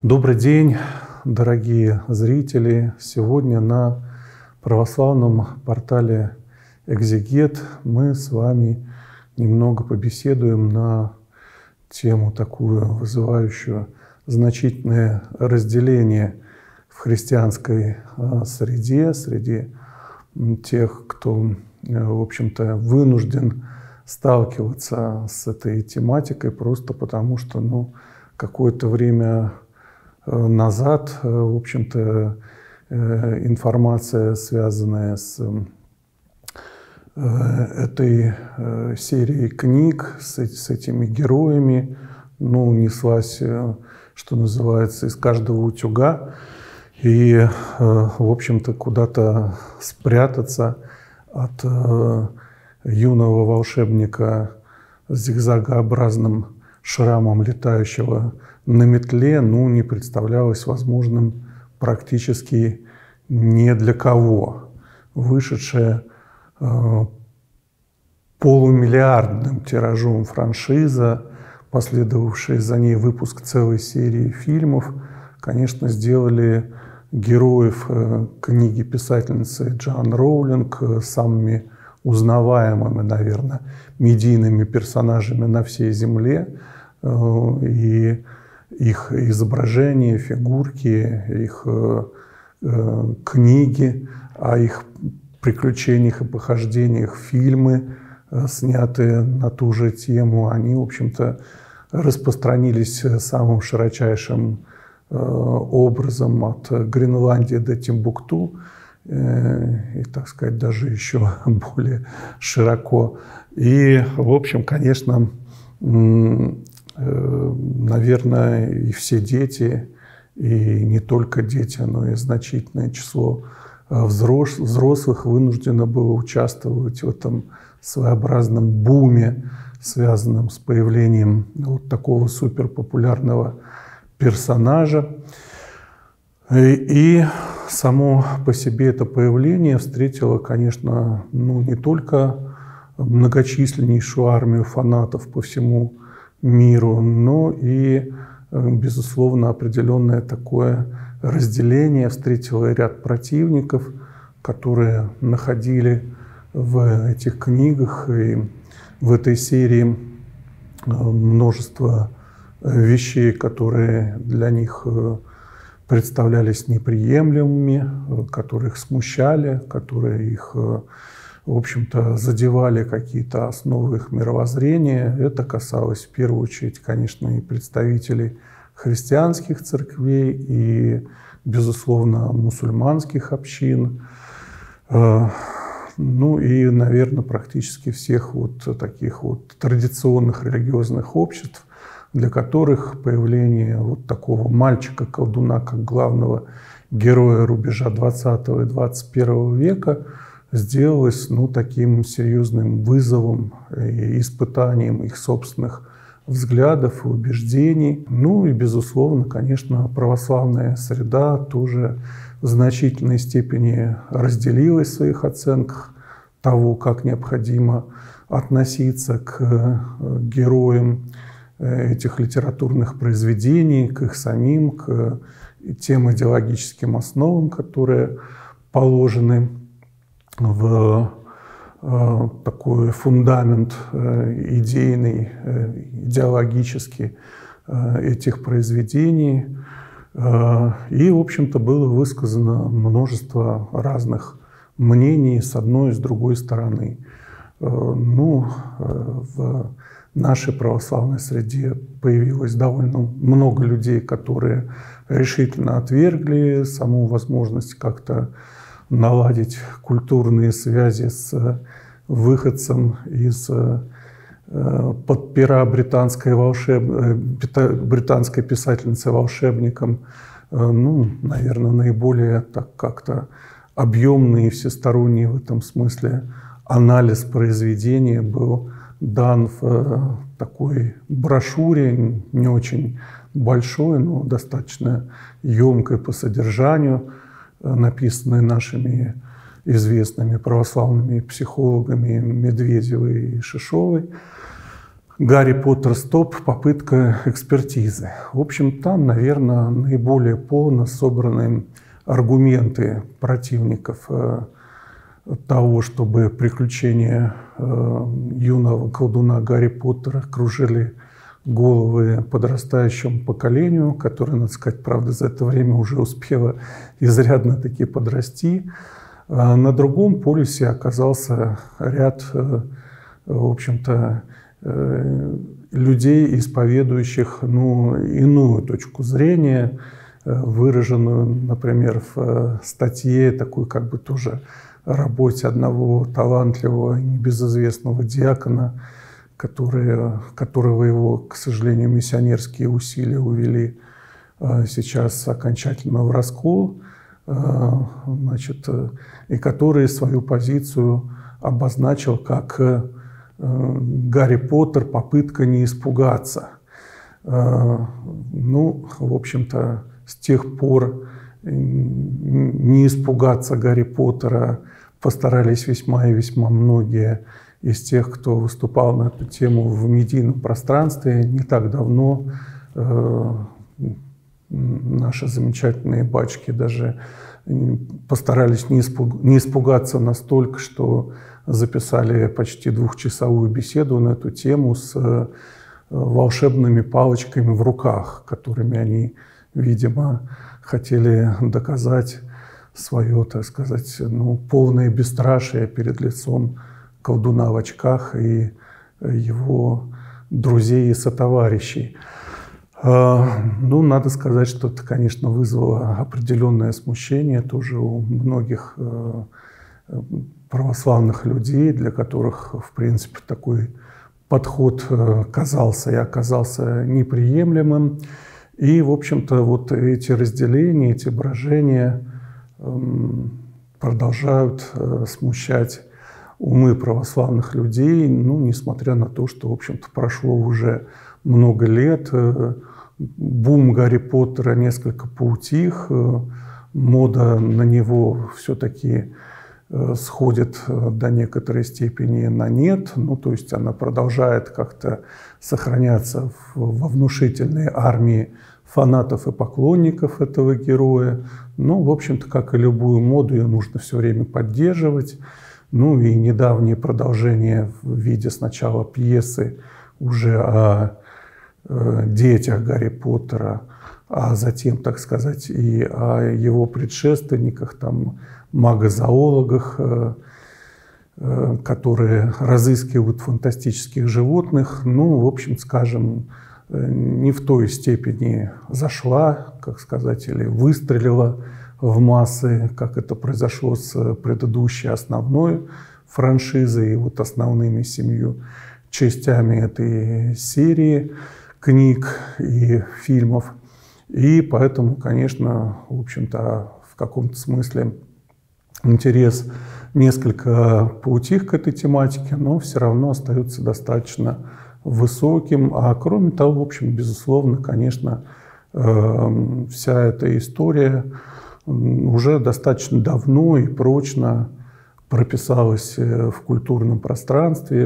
Добрый день, дорогие зрители! Сегодня на православном портале «Экзегет» мы с вами немного побеседуем на тему такую, вызывающую значительное разделение в христианской среде, среди тех, кто, в общем-то, вынужден сталкиваться с этой тематикой просто потому, что какое-то время назад, в общем-то, информация, связанная с этой серией книг, с этими героями, неслась, что называется, из каждого утюга. И, в общем-то, куда-то спрятаться от юного волшебника с зигзагообразным шрамом, летающего на метле, не представлялось возможным практически ни для кого. Вышедшая полумиллиардным тиражом франшиза, последовавший за ней выпуск целой серии фильмов, конечно, сделали героев книги писательницы Джоан Роулинг самыми узнаваемыми, наверное, медийными персонажами на всей Земле. И их изображения, фигурки, их книги, о их приключениях и похождениях, фильмы, снятые на ту же тему, они, в общем-то, распространились самым широчайшим образом от Гренландии до Тимбукту, и, так сказать, даже еще более широко. И, в общем, конечно, наверное, и все дети, и не только дети, но и значительное число взрослых вынуждено было участвовать в этом своеобразном буме, связанном с появлением вот такого суперпопулярного персонажа. И само по себе это появление встретило, конечно, не только многочисленнейшую армию фанатов по всему миру, но и, безусловно, определенное такое разделение, встретило ряд противников, которые находили в этих книгах и в этой серии множество вещей, которые для них представлялись неприемлемыми, которые их смущали, которые их, в общем-то, задевали какие-то основы их мировоззрения. Это касалось в первую очередь, конечно, и представителей христианских церквей, и, безусловно, мусульманских общин, и, наверное, практически всех вот таких вот традиционных религиозных обществ, для которых появление вот такого мальчика-колдуна, как главного героя рубежа 20 и 21 века, сделалось таким серьезным вызовом и испытанием их собственных взглядов и убеждений. И, безусловно, конечно, православная среда тоже в значительной степени разделилась в своих оценках того, как необходимо относиться к героям этих литературных произведений, к их самим, к тем идеологическим основам, которые положены в такой фундамент идейный, идеологический этих произведений. И, в общем-то, было высказано множество разных мнений с одной и с другой стороны. В нашей православной среде появилось довольно много людей, которые решительно отвергли саму возможность как-то наладить культурные связи с выходцем из-под пера британской писательницы-волшебником. Наверное, наиболее так как-то объемный и всесторонний в этом смысле анализ произведения был дан в такой брошюре, не очень большой, но достаточно емкой по содержанию, написанной нашими известными православными психологами Медведевой и Шишовой, «Гарри Поттер. Стоп. Попытка экспертизы». В общем, там, наверное, наиболее полно собраны аргументы противников того, чтобы приключения юного колдуна Гарри Поттера кружили головы подрастающему поколению, которое, надо сказать, правда, за это время уже успело изрядно таки подрасти. На другом полюсе оказался ряд, в общем-то, людей, исповедующих иную точку зрения, выраженную, например, в статье, такой как бы тоже работе одного талантливого и небезызвестного диакона, которого его, к сожалению, миссионерские усилия увели сейчас окончательно в раскол, значит, и который свою позицию обозначил как «Гарри Поттер. Попытка не испугаться». Ну, в общем-то, с тех пор не испугаться Гарри Поттера постарались весьма и весьма многие из тех, кто выступал на эту тему в медийном пространстве. Не так давно наши замечательные батюшки даже постарались не испугаться настолько, что записали почти двухчасовую беседу на эту тему с волшебными палочками в руках, которыми они, видимо, хотели доказать свое, так сказать, полное бесстрашие перед лицом колдуна в очках и его друзей и сотоварищей. Ну, надо сказать, что это, конечно, вызвало определенное смущение тоже у многих православных людей, для которых, в принципе, такой подход казался и оказался неприемлемым. И, в общем-то, вот эти разделения, эти брожения продолжают смущать умы православных людей, несмотря на то, что, в общем-то, прошло уже много лет, бум Гарри Поттера несколько поутих, мода на него все-таки сходит до некоторой степени на нет, то есть она продолжает как-то сохраняться во внушительной армии фанатов и поклонников этого героя. В общем-то, как и любую моду, ее нужно все время поддерживать. И недавнее продолжение в виде сначала пьесы уже о детях Гарри Поттера, а затем, так сказать, и о его предшественниках, там, магозоологах, которые разыскивают фантастических животных, в общем, скажем, не в той степени зашла, как сказать, или выстрелила в массы, как это произошло с предыдущей основной франшизой и вот основными 7 частями этой серии книг и фильмов. И поэтому, конечно, в общем-то, в каком-то смысле интерес несколько поутих к этой тематике, но все равно остается достаточно высоким. А кроме того, в общем, безусловно, конечно, вся эта история уже достаточно давно и прочно прописалась в культурном пространстве,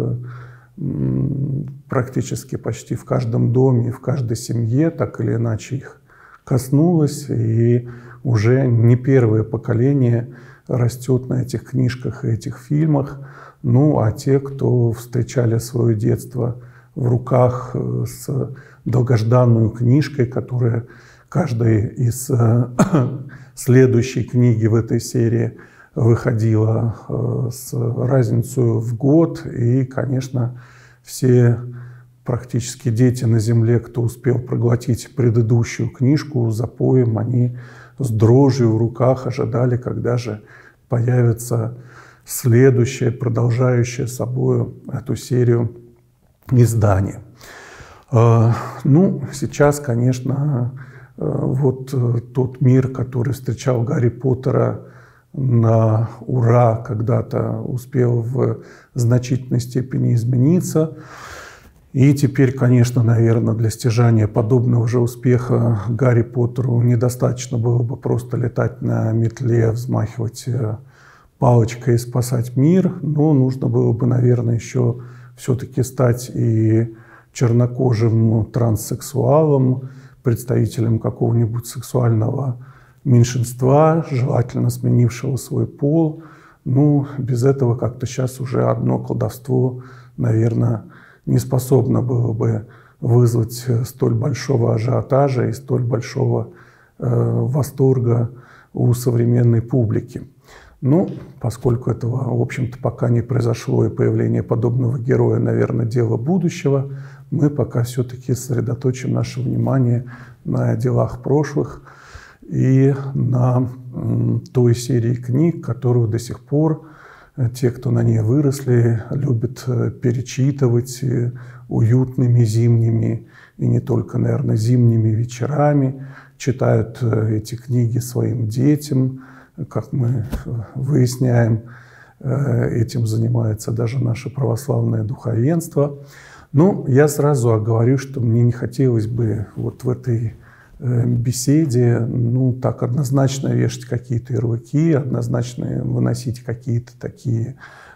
практически почти в каждом доме, в каждой семье, так или иначе их коснулась, и уже не первое поколение растет на этих книжках и этих фильмах. А те, кто встречали свое детство в руках с долгожданной книжкой, которая каждой из следующей книги в этой серии выходила с разницей в год. И, конечно, все практически дети на земле, кто успел проглотить предыдущую книжку запоем, они с дрожью в руках ожидали, когда же появится следующее, продолжающее собой эту серию издание. Сейчас, конечно, вот тот мир, который встречал Гарри Поттера на ура, когда-то успел в значительной степени измениться. И теперь, конечно, наверное, для стяжания подобного же успеха Гарри Поттеру недостаточно было бы просто летать на метле, взмахивать палочкой и спасать мир, но нужно было бы, наверное, еще все-таки стать и чернокожим транссексуалом, представителем какого-нибудь сексуального меньшинства, желательно сменившего свой пол. Ну, без этого как-то сейчас уже одно колдовство, наверное, не способно было бы вызвать столь большого ажиотажа и столь большого восторга у современной публики. Ну, поскольку этого, в общем-то, пока не произошло, и появление подобного героя, наверное, дело будущего, мы пока все-таки сосредоточим наше внимание на делах прошлых и на той серии книг, которую до сих пор те, кто на ней выросли, любят перечитывать уютными зимними и не только, наверное, зимними вечерами, читают эти книги своим детям. Как мы выясняем, этим занимается даже наше православное духовенство. Но я сразу оговорю, что мне не хотелось бы вот в этой беседе, ну, так однозначно вешать какие-то ярлыки, однозначно выносить какие-то такие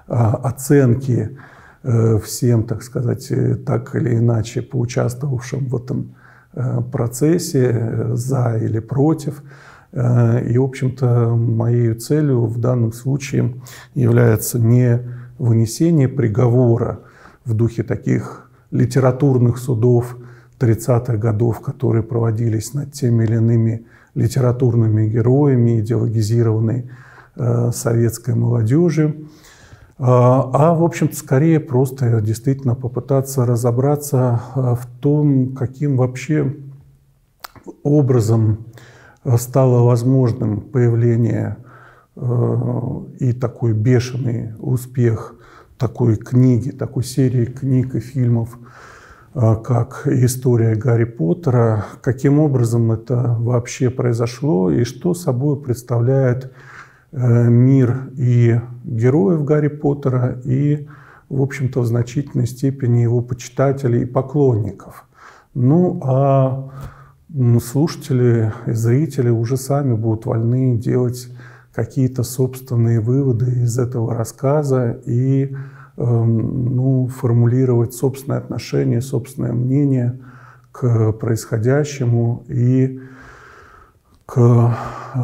оценки всем, так сказать, так или иначе поучаствовавшим в этом процессе, за или против. И, в общем-то, моей целью в данном случае является не вынесение приговора в духе таких литературных судов 30-х годов, которые проводились над теми или иными литературными героями, идеологизированной советской молодежью, а, в общем-то, скорее просто действительно попытаться разобраться в том, каким вообще образом стало возможным появление и такой бешеный успех такой книги, такой серии книг и фильмов, как «История Гарри Поттера», каким образом это вообще произошло и что собой представляет мир и героев Гарри Поттера, и, в общем-то, в значительной степени его почитателей и поклонников. Ну, а слушатели и зрители уже сами будут вольны делать какие-то собственные выводы из этого рассказа и формулировать собственное отношение, собственное мнение к происходящему и к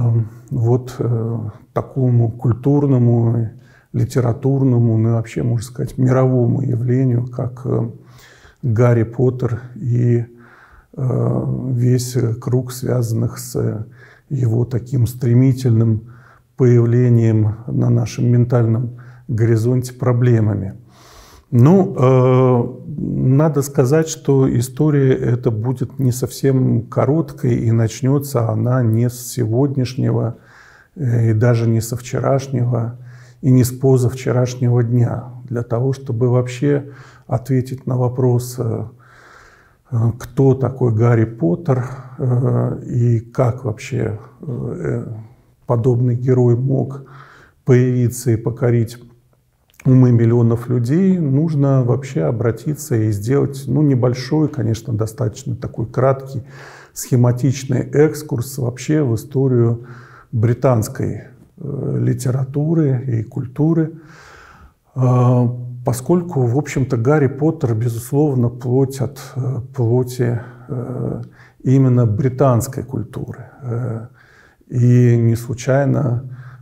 такому культурному, литературному, ну и вообще, можно сказать, мировому явлению, как Гарри Поттер и весь круг связанных с его таким стремительным появлением на нашем ментальном горизонте проблемами. Ну, надо сказать, что история эта будет не совсем короткой, и начнется она не с сегодняшнего, и даже не со вчерашнего, и не с позавчерашнего дня. Для того, чтобы вообще ответить на вопрос, кто такой Гарри Поттер и как вообще подобный герой мог появиться и покорить умы миллионов людей, нужно вообще обратиться и сделать, ну, небольшой, конечно, достаточно такой краткий, схематичный экскурс вообще в историю британской литературы и культуры, поскольку, в общем-то, Гарри Поттер, безусловно, плоть от плоти именно британской культуры. И не случайно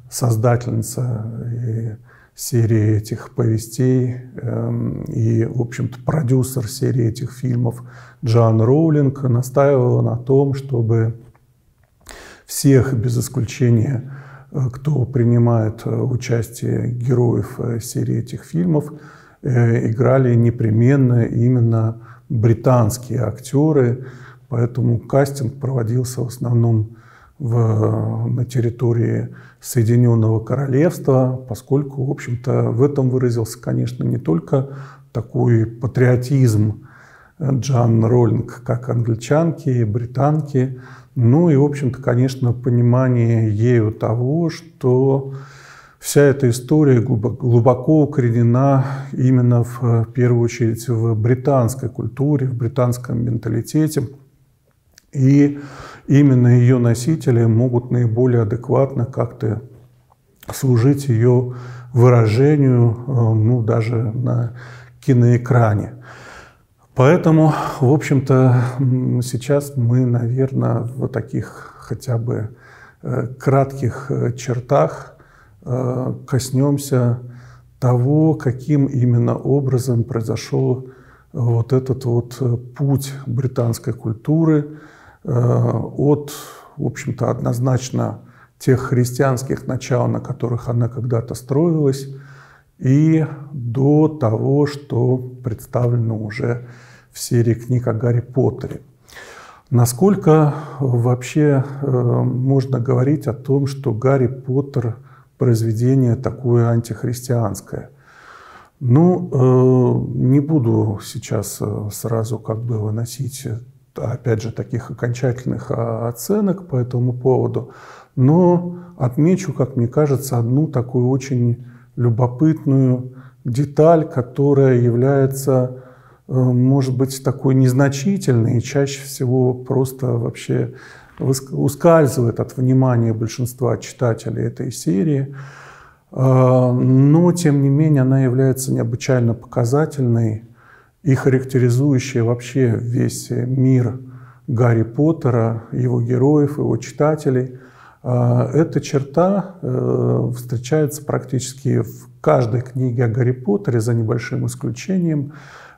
создательница серии этих повестей и, в общем-то, продюсер серии этих фильмов Джоан Роулинг настаивала на том, чтобы всех, без исключения, кто принимает участие героев серии этих фильмов, играли непременно именно британские актеры, поэтому кастинг проводился в основном на территории Соединенного Королевства, поскольку, в общем-то, в этом выразился, конечно, не только такой патриотизм Джоан Роулинг, как англичанки и британки, но и, в общем-то, конечно, понимание ею того, что вся эта история глубоко укоренена именно в первую очередь в британской культуре, в британском менталитете. И именно ее носители могут наиболее адекватно как-то служить ее выражению, ну, даже на киноэкране. Поэтому, в общем-то, сейчас мы, наверное, в таких хотя бы кратких чертах коснемся того, каким именно образом произошел вот этот вот путь британской культуры от, в общем-то, однозначно тех христианских начал, на которых она когда-то строилась, и до того, что представлено уже в серии книг о Гарри Поттере. Насколько вообще можно говорить о том, что Гарри Поттер произведение такое антихристианское? Ну, не буду сейчас сразу как бы выносить, опять же, таких окончательных оценок по этому поводу, но отмечу, как мне кажется, одну такую очень любопытную деталь, которая является, может быть, такой незначительной и чаще всего просто вообще ускальзывает от внимания большинства читателей этой серии. Но, тем не менее, она является необычайно показательной и характеризующей вообще весь мир Гарри Поттера, его героев, его читателей. Эта черта встречается практически в каждой книге о Гарри Поттере, за небольшим исключением,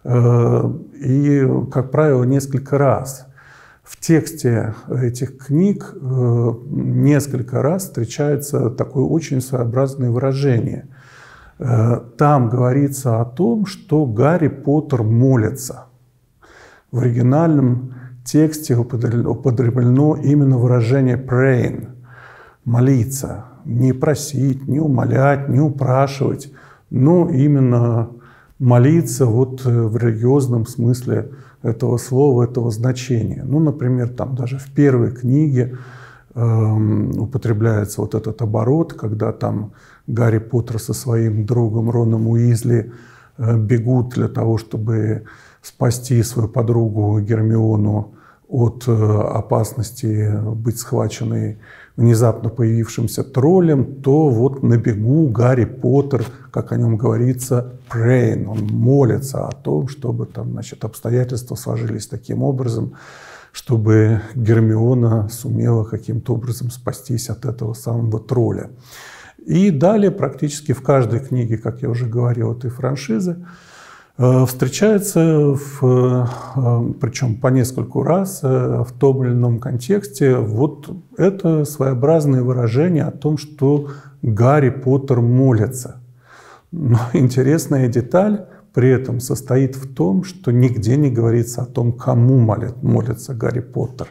и, как правило, несколько раз. В тексте этих книг несколько раз встречается такое очень своеобразное выражение. Там говорится о том, что Гарри Поттер молится. В оригинальном тексте употреблено именно выражение praying – молиться, не просить, не умолять, не упрашивать, но именно молиться вот в религиозном смысле этого слова, этого значения. Ну, например, там даже в первой книге употребляется вот этот оборот, когда там Гарри Поттер со своим другом Роном Уизли бегут для того, чтобы спасти свою подругу Гермиону от опасности быть схваченной внезапно появившимся троллем, то вот на бегу Гарри Поттер, как о нем говорится, praying, он молится о том, чтобы там, значит, обстоятельства сложились таким образом, чтобы Гермиона сумела каким-то образом спастись от этого самого тролля. И далее практически в каждой книге, как я уже говорил, этой франшизы, встречается, причем по нескольку раз, в том или ином контексте, вот это своеобразное выражение о том, что Гарри Поттер молится. Но интересная деталь при этом состоит в том, что нигде не говорится о том, кому молится Гарри Поттер.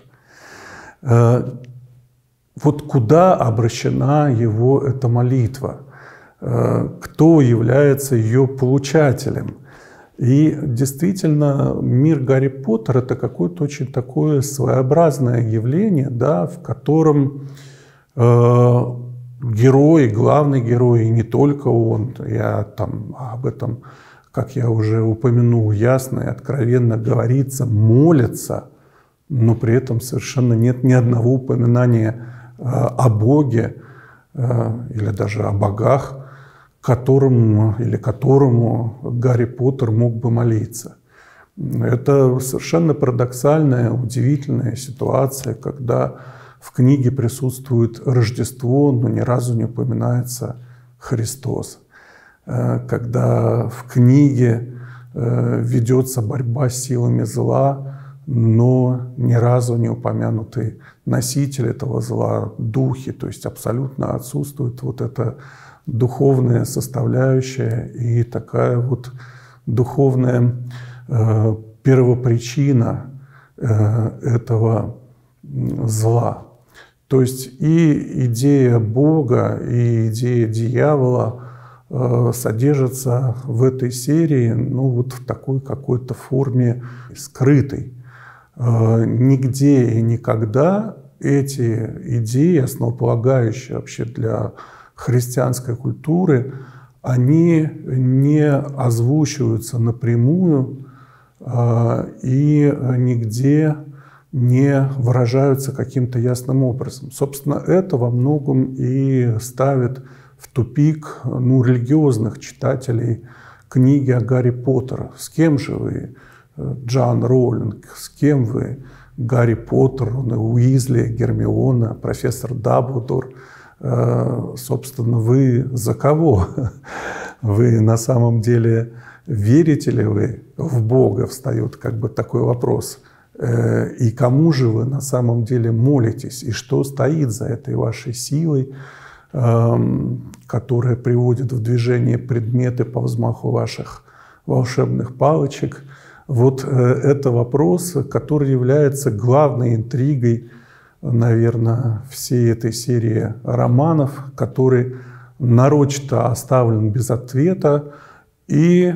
Вот куда обращена его эта молитва, кто является ее получателем. И действительно, мир Гарри Поттера – это какое-то очень такое своеобразное явление, да, в котором герой, главный герой, и не только он, я там об этом, как я уже упомянул, ясно и откровенно говорится, молится, но при этом совершенно нет ни одного упоминания о Боге или даже о богах, которому Гарри Поттер мог бы молиться. Это совершенно парадоксальная, удивительная ситуация, когда в книге присутствует Рождество, но ни разу не упоминается Христос. Когда в книге ведется борьба с силами зла, но ни разу не упомянуты носитель этого зла, духи, то есть абсолютно отсутствует вот это духовная составляющая и такая вот духовная первопричина этого зла. То есть и идея Бога, и идея дьявола содержатся в этой серии, ну, вот в такой какой-то форме скрытой. Нигде и никогда эти идеи, основополагающие вообще для христианской культуры, они не озвучиваются напрямую и нигде не выражаются каким-то ясным образом. Собственно, это во многом и ставит в тупик религиозных читателей книги о Гарри Поттере. С кем же вы, Джоан Роулинг, с кем вы, Гарри Поттер, Уизли, Гермиона, профессор Дамблдор? Собственно, вы за кого? Вы на самом деле верите ли вы в Бога? Встает как бы такой вопрос. И кому же вы на самом деле молитесь? И что стоит за этой вашей силой, которая приводит в движение предметы по взмаху ваших волшебных палочек? Вот это вопрос, который является главной интригой, наверное, всей этой серии романов, который нарочито оставлен без ответа, и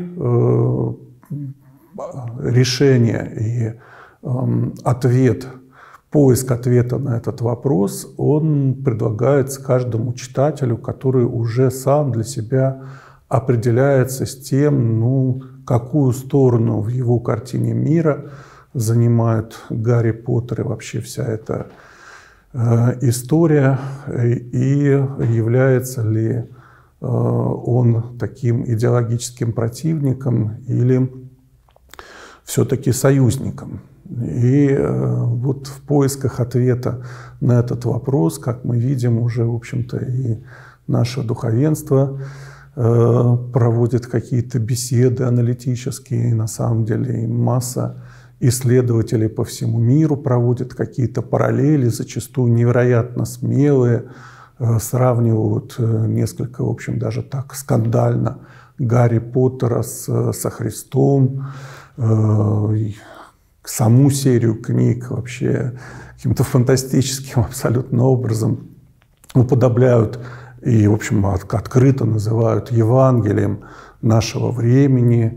решение и ответ, поиск ответа на этот вопрос, он предлагается каждому читателю, который уже сам для себя определяется с тем, какую сторону в его картине мира занимает Гарри Поттер и вообще вся эта история, и является ли он таким идеологическим противником или все-таки союзником. И вот в поисках ответа на этот вопрос, как мы видим, уже, в общем-то, и наше духовенство проводит какие-то беседы аналитические, и на самом деле и масса исследователей по всему миру проводят какие-то параллели, зачастую невероятно смелые, сравнивают несколько, в общем, даже так скандально Гарри Поттера со Христом, саму серию книг вообще каким-то фантастическим абсолютно образом уподобляют и, в общем, открыто называют Евангелием нашего времени.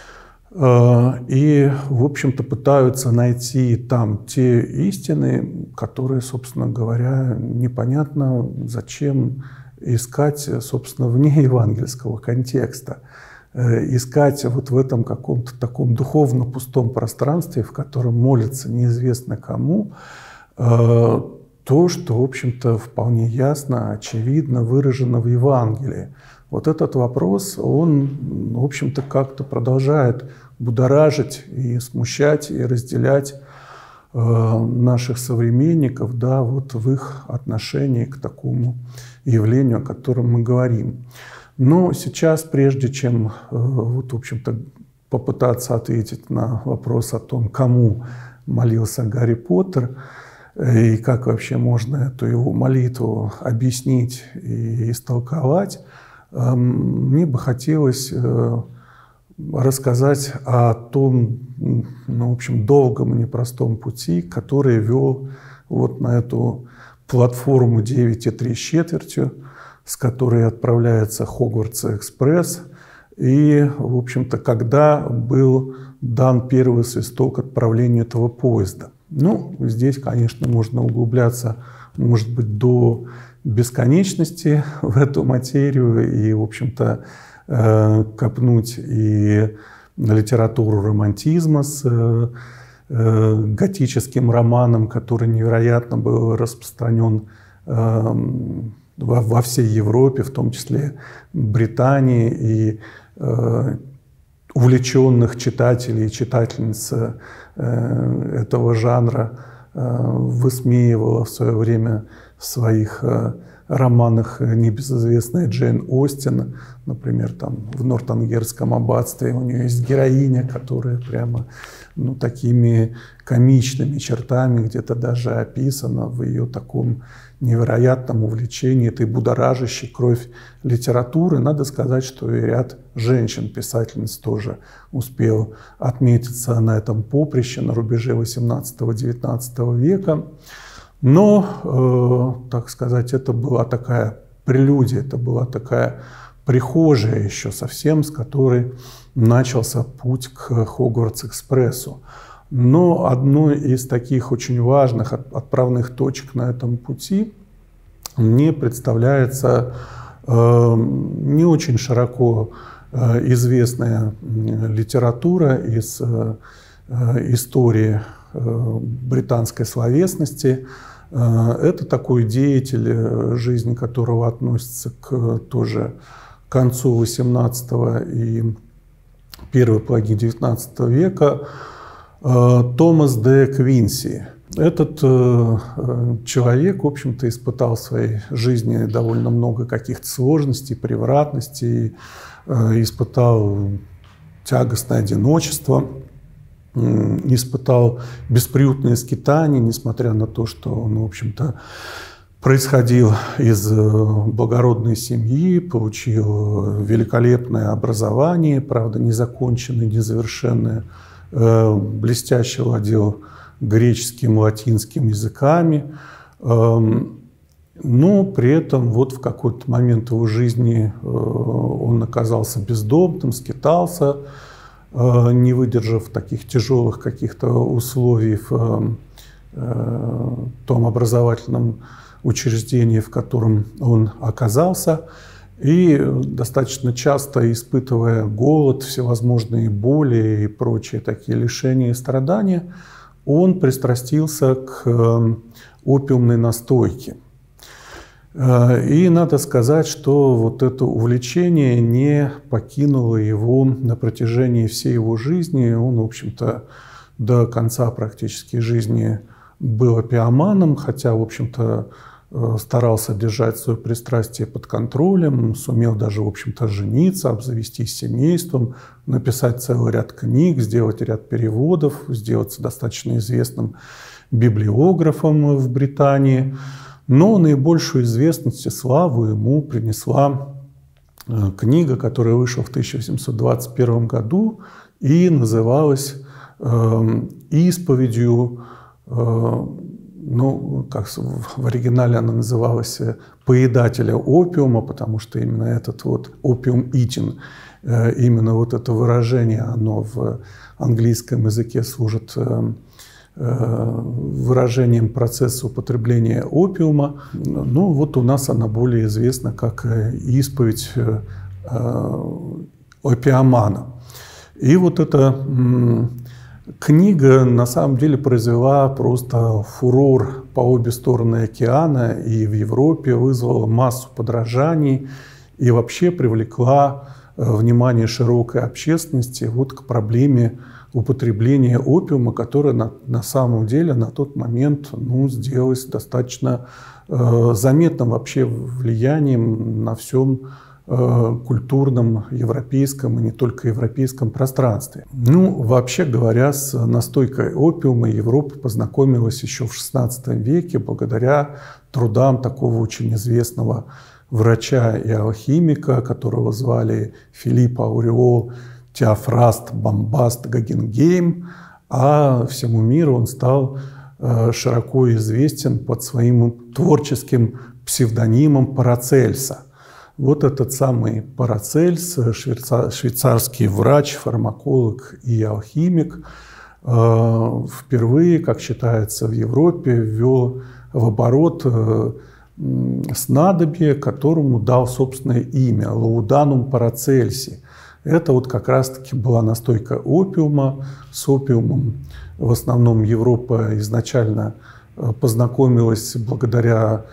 И, в общем-то, пытаются найти там те истины, которые, собственно говоря, непонятно зачем искать, собственно, вне евангельского контекста. Искать вот в этом каком-то таком духовно пустом пространстве, в котором молятся неизвестно кому, то, что, в общем-то, вполне ясно, очевидно выражено в Евангелии. Вот этот вопрос, он, в общем-то, как-то продолжает будоражить и смущать, и разделять наших современников, да, вот в их отношении к такому явлению, о котором мы говорим. Но сейчас, прежде чем, вот, в общем-то, попытаться ответить на вопрос о том, кому молился Гарри Поттер, и как вообще можно эту его молитву объяснить и истолковать, мне бы хотелось рассказать о том, в общем, долгом и непростом пути, который вел вот на эту платформу 9,3, с которой отправляется Хогвартс-экспресс, и, в общем-то, когда был дан первый свисток отправлению этого поезда. Ну, здесь, конечно, можно углубляться, может быть, до бесконечности в эту материю и, в общем-то, копнуть и литературу романтизма с готическим романом, который невероятно был распространен во всей Европе, в том числе Британии, и увлеченных читателей и читательниц этого жанра высмеивала в свое время в своих романах небезызвестная Джейн Остин. Например, там в Нортенгерском аббатстве у нее есть героиня, которая прямо такими комичными чертами где-то даже описана в ее таком невероятном увлечении этой будоражащей кровь литературы. Надо сказать, что и ряд женщин-писательниц тоже успел отметиться на этом поприще на рубеже 18-19 века. Но, так сказать, это была такая прелюдия, это была такая прихожая еще совсем, с которой начался путь к Хогвартс-экспрессу. Но одной из таких очень важных отправных точек на этом пути мне представляется не очень широко известная литература из истории британской словесности. Это такой деятель, жизнь которого относится к тоже концу XVIII и первой половине XIX века Томас де Квинси. Этот человек, в общем-то, испытал в своей жизни довольно много каких-то сложностей, превратностей, испытал тягостное одиночество, испытал бесприютное скитание, несмотря на то, что он, в общем-то, происходил из благородной семьи, получил великолепное образование, правда, незаконченное, незавершенное, блестяще владел греческим, латинским языками. Но при этом вот в какой-то момент его жизни он оказался бездомным, скитался, не выдержав таких тяжелых каких-то условий в том образовательном учреждении, в котором он оказался. И достаточно часто, испытывая голод, всевозможные боли и прочие такие лишения и страдания, он пристрастился к опиумной настойке. И надо сказать, что вот это увлечение не покинуло его на протяжении всей его жизни. Он, в общем-то, до конца практически жизни был опиоманом, хотя, в общем-то, старался держать свое пристрастие под контролем, сумел даже, в общем-то, жениться, обзавестись семейством, написать целый ряд книг, сделать ряд переводов, сделаться достаточно известным библиографом в Британии. Но наибольшую известность и славу ему принесла книга, которая вышла в 1821 году и называлась «Исповедью», ну, как в оригинале она называлась, «Поедателя опиума», потому что именно этот вот «опиум eating», именно вот это выражение, оно в английском языке служит выражением процесса употребления опиума. Ну, вот у нас она более известна как «Исповедь опиомана». И вот эта книга на самом деле произвела просто фурор по обе стороны океана, и в Европе вызвала массу подражаний, и вообще привлекла внимание широкой общественности вот к проблеме употребления опиума, которое на самом деле на тот момент сделалось достаточно заметным вообще влиянием на всем культурном европейском и не только европейском пространстве. Ну, вообще говоря, с настойкой опиума Европа познакомилась еще в XVI веке благодаря трудам такого очень известного врача и алхимика, которого звали Филипп Ауреол Теофраст Бомбаст Гогенгейм, а всему миру он стал широко известен под своим творческим псевдонимом Парацельса. Вот этот самый Парацельс, швейцарский врач, фармаколог и алхимик, впервые, как считается, в Европе ввел в оборот снадобье, которому дал собственное имя – Лауданум Парацельси. Это вот как раз-таки была настойка опиума. С опиумом в основном Европа изначально познакомилась благодаря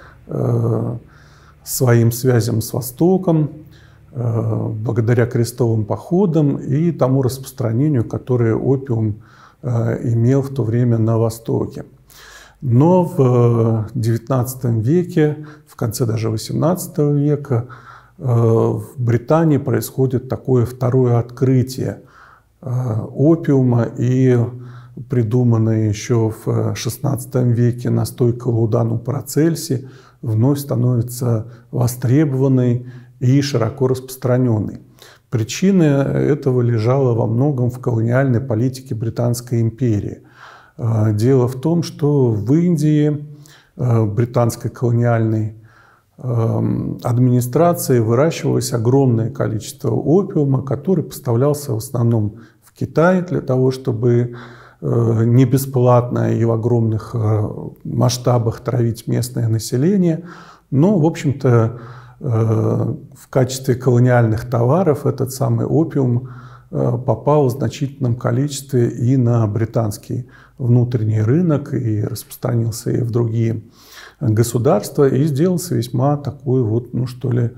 своим связям с Востоком, благодаря крестовым походам и тому распространению, которое опиум имел в то время на Востоке. Но в XIX веке, в конце даже XVIII века, в Британии происходит такое второе открытие опиума, и придуманная еще в XVI веке настойка Лауданум Парацельси вновь становится востребованной и широко распространенной. Причина этого лежала во многом в колониальной политике Британской империи. Дело в том, что в Индии британской колониальной администрации выращивалось огромное количество опиума, который поставлялся в основном в Китай для того, чтобы не бесплатно и в огромных масштабах травить местное население. Но, в общем-то, в качестве колониальных товаров этот самый опиум попал в значительном количестве и на британский внутренний рынок, и распространился и в другие государства, и сделался весьма такой вот, ну что ли,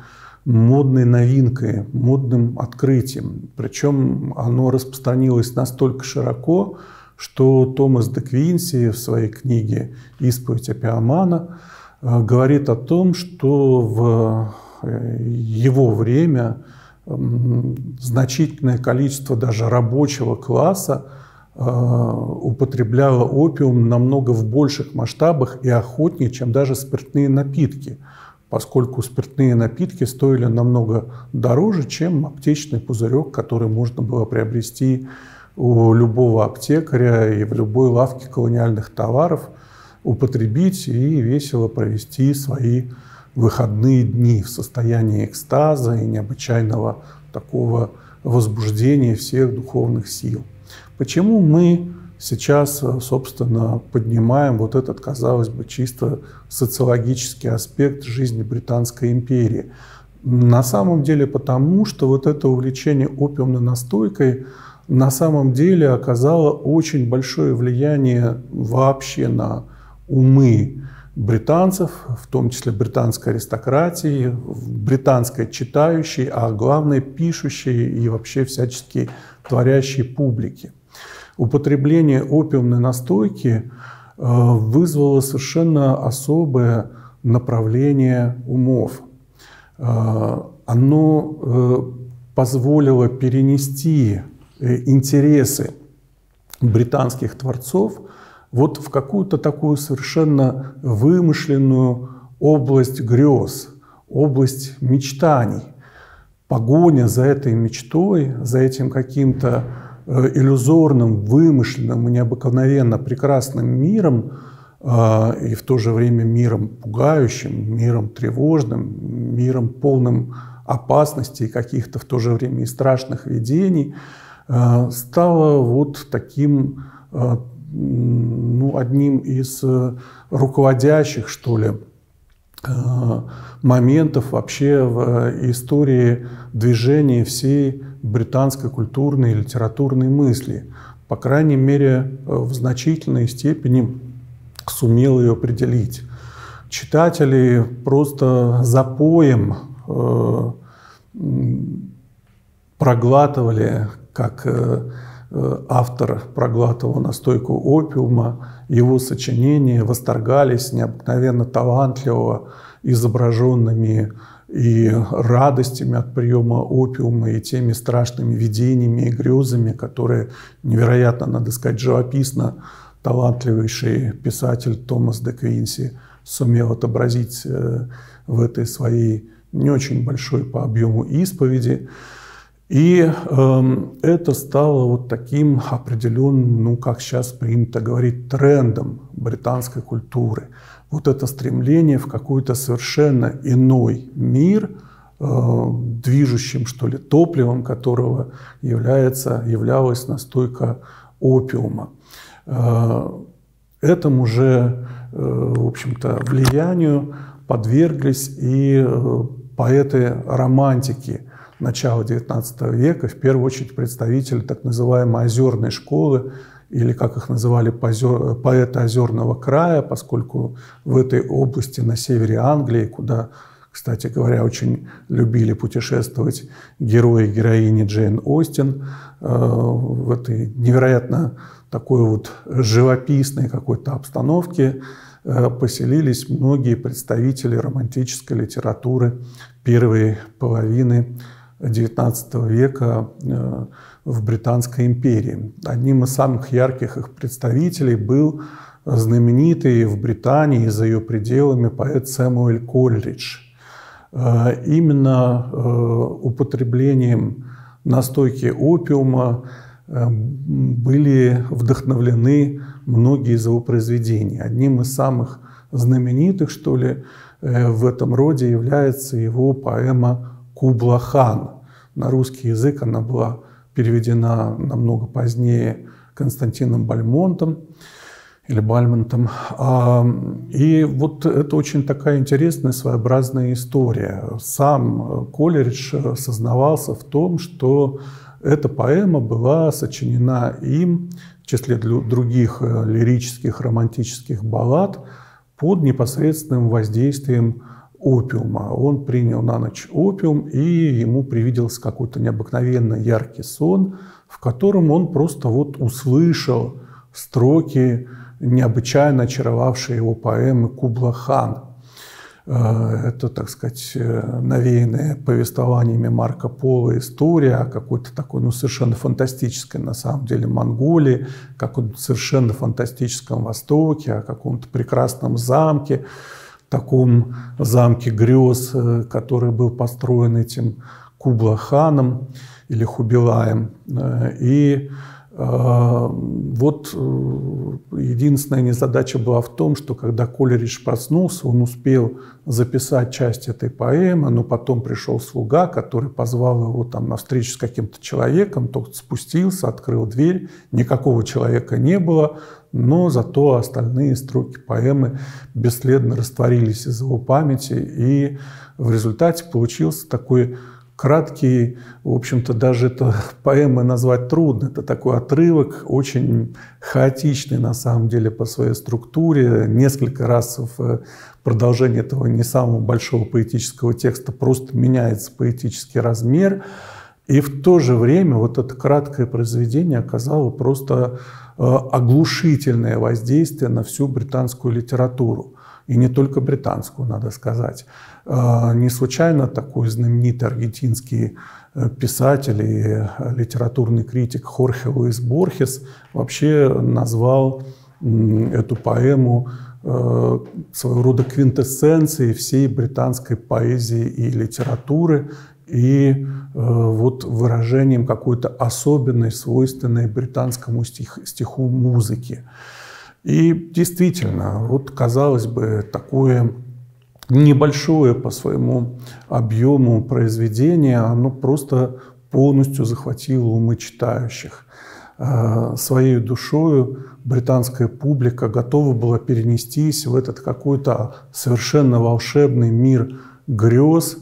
модной новинкой, модным открытием. Причем оно распространилось настолько широко, что Томас де Квинси в своей книге «Исповедь опиомана» говорит о том, что в его время значительное количество даже рабочего класса употребляло опиум намного в больших масштабах и охотнее, чем даже спиртные напитки, поскольку спиртные напитки стоили намного дороже, чем аптечный пузырек, который можно было приобрести у любого аптекаря и в любой лавке колониальных товаров, употребить и весело провести свои выходные дни в состоянии экстаза и необычайного такого возбуждения всех духовных сил. Почему мы сейчас, собственно, поднимаем вот этот, казалось бы, чисто социологический аспект жизни Британской империи? На самом деле потому, что вот это увлечение опиумной настойкой на самом деле оказало очень большое влияние вообще на умы британцев, в том числе британской аристократии, британской читающей, а главное пишущей и вообще всячески творящей публики. Употребление опиумной настойки вызвало совершенно особое направление умов. Оно позволило перенести интересы британских творцов вот в какую-то такую совершенно вымышленную область грез, область мечтаний. Погоня за этой мечтой, за этим каким-то иллюзорным, вымышленным и необыкновенно прекрасным миром, и в то же время миром пугающим, миром тревожным, миром полным опасностей, каких-то в то же время и страшных видений, стало вот таким, одним из руководящих, что ли, моментов вообще в истории движения всей британской культурной и литературной мысли. По крайней мере, в значительной степени сумел ее определить. Читатели просто запоем проглатывали, как автор проглатывал настойку опиума, его сочинения, восторгались необыкновенно талантливо изображенными и радостями от приема опиума, и теми страшными видениями и грезами, которые невероятно, надо сказать, живописно талантливейший писатель Томас де Квинси сумел отобразить в этой своей не очень большой по объему исповеди. И это стало вот таким определенным, как сейчас принято говорить, трендом британской культуры. Вот это стремление в какой-то совершенно иной мир, движущим, что ли, топливом которого являлась настойка опиума. Этому же, в общем-то, влиянию подверглись и поэты романтики начала XIX века, в первую очередь представители так называемой озерной школы, или, как их называли, поэты озерного края, поскольку в этой области на севере Англии, куда, кстати говоря, очень любили путешествовать герои и героини Джейн Остин, в этой невероятно такой вот живописной какой-то обстановке поселились многие представители романтической литературы первой половины XIX века в Британской империи. Одним из самых ярких их представителей был знаменитый в Британии и за ее пределами поэт Сэмюэль Колридж. Именно употреблением настойки опиума были вдохновлены многие из его произведений. Одним из самых знаменитых, что ли, в этом роде является его поэма «Кубла-хан». На русский язык она была переведена намного позднее Константином Бальмонтом или Бальмонтом. И вот это очень такая интересная, своеобразная история. Сам Колеридж сознавался в том, что эта поэма была сочинена им, в числе других лирических, романтических баллад, под непосредственным воздействием опиума. Он принял на ночь опиум, и ему привиделся какой-то необыкновенно яркий сон, в котором он просто вот услышал строки, необычайно очаровавшие его поэмы «Кубла-хан». Это, так сказать, навеянная повествованиями Марко Поло история о какой-то такой, совершенно фантастической, на самом деле, Монголии, каком-то совершенно фантастическом Востоке, о каком-то прекрасном замке, таком замке грез, который был построен этим Кубла-ханом или Хубилаем. И вот единственная незадача была в том, что когда Колеридж проснулся, он успел записать часть этой поэмы, но потом пришел слуга, который позвал его там на встречу с каким-то человеком, тот спустился, открыл дверь, никакого человека не было, но зато остальные строки поэмы бесследно растворились из его памяти, и в результате получился такой краткий, в общем-то, даже это поэмой назвать трудно. Это такой отрывок, очень хаотичный на самом деле по своей структуре. Несколько раз в продолжении этого не самого большого поэтического текста просто меняется поэтический размер. И в то же время вот это краткое произведение оказало просто оглушительное воздействие на всю британскую литературу. И не только британскую, надо сказать. Не случайно такой знаменитый аргентинский писатель и литературный критик Хорхе Луис Борхес вообще назвал эту поэму своего рода квинтэссенцией всей британской поэзии и литературы, и вот выражением какой-то особенной, свойственной британскому стиху музыки. И действительно, вот казалось бы, такое небольшое по своему объему произведение, оно просто полностью захватило умы читающих. Своей душою британская публика готова была перенестись в этот какой-то совершенно волшебный мир грез,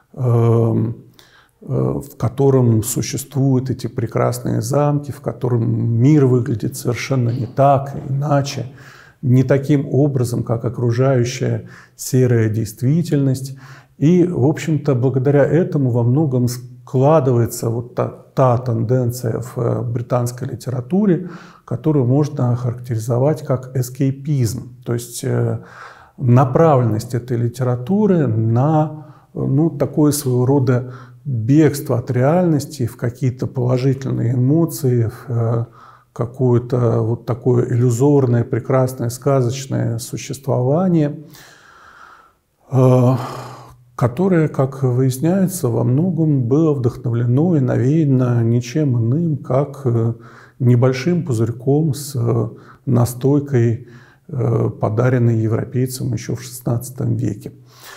в котором существуют эти прекрасные замки, в котором мир выглядит совершенно не так, иначе, не таким образом, как окружающая серая действительность. И, в общем-то, благодаря этому во многом складывается вот та тенденция в британской литературе, которую можно охарактеризовать как эскейпизм, то есть направленность этой литературы на такое своего рода бегство от реальности в какие-то положительные эмоции, в какое-то вот такое иллюзорное, прекрасное, сказочное существование, которое, как выясняется, во многом было вдохновлено и навеяно ничем иным, как небольшим пузырьком с настойкой, подаренной европейцам еще в XVI веке.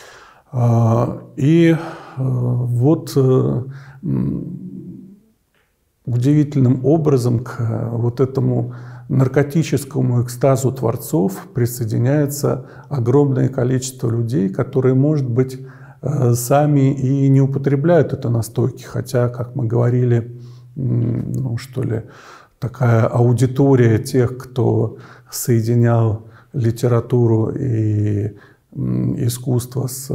И вот удивительным образом к вот этому наркотическому экстазу творцов присоединяется огромное количество людей, которые, может быть, сами и не употребляют это настойки, хотя, как мы говорили, такая аудитория тех, кто соединял литературу и искусство с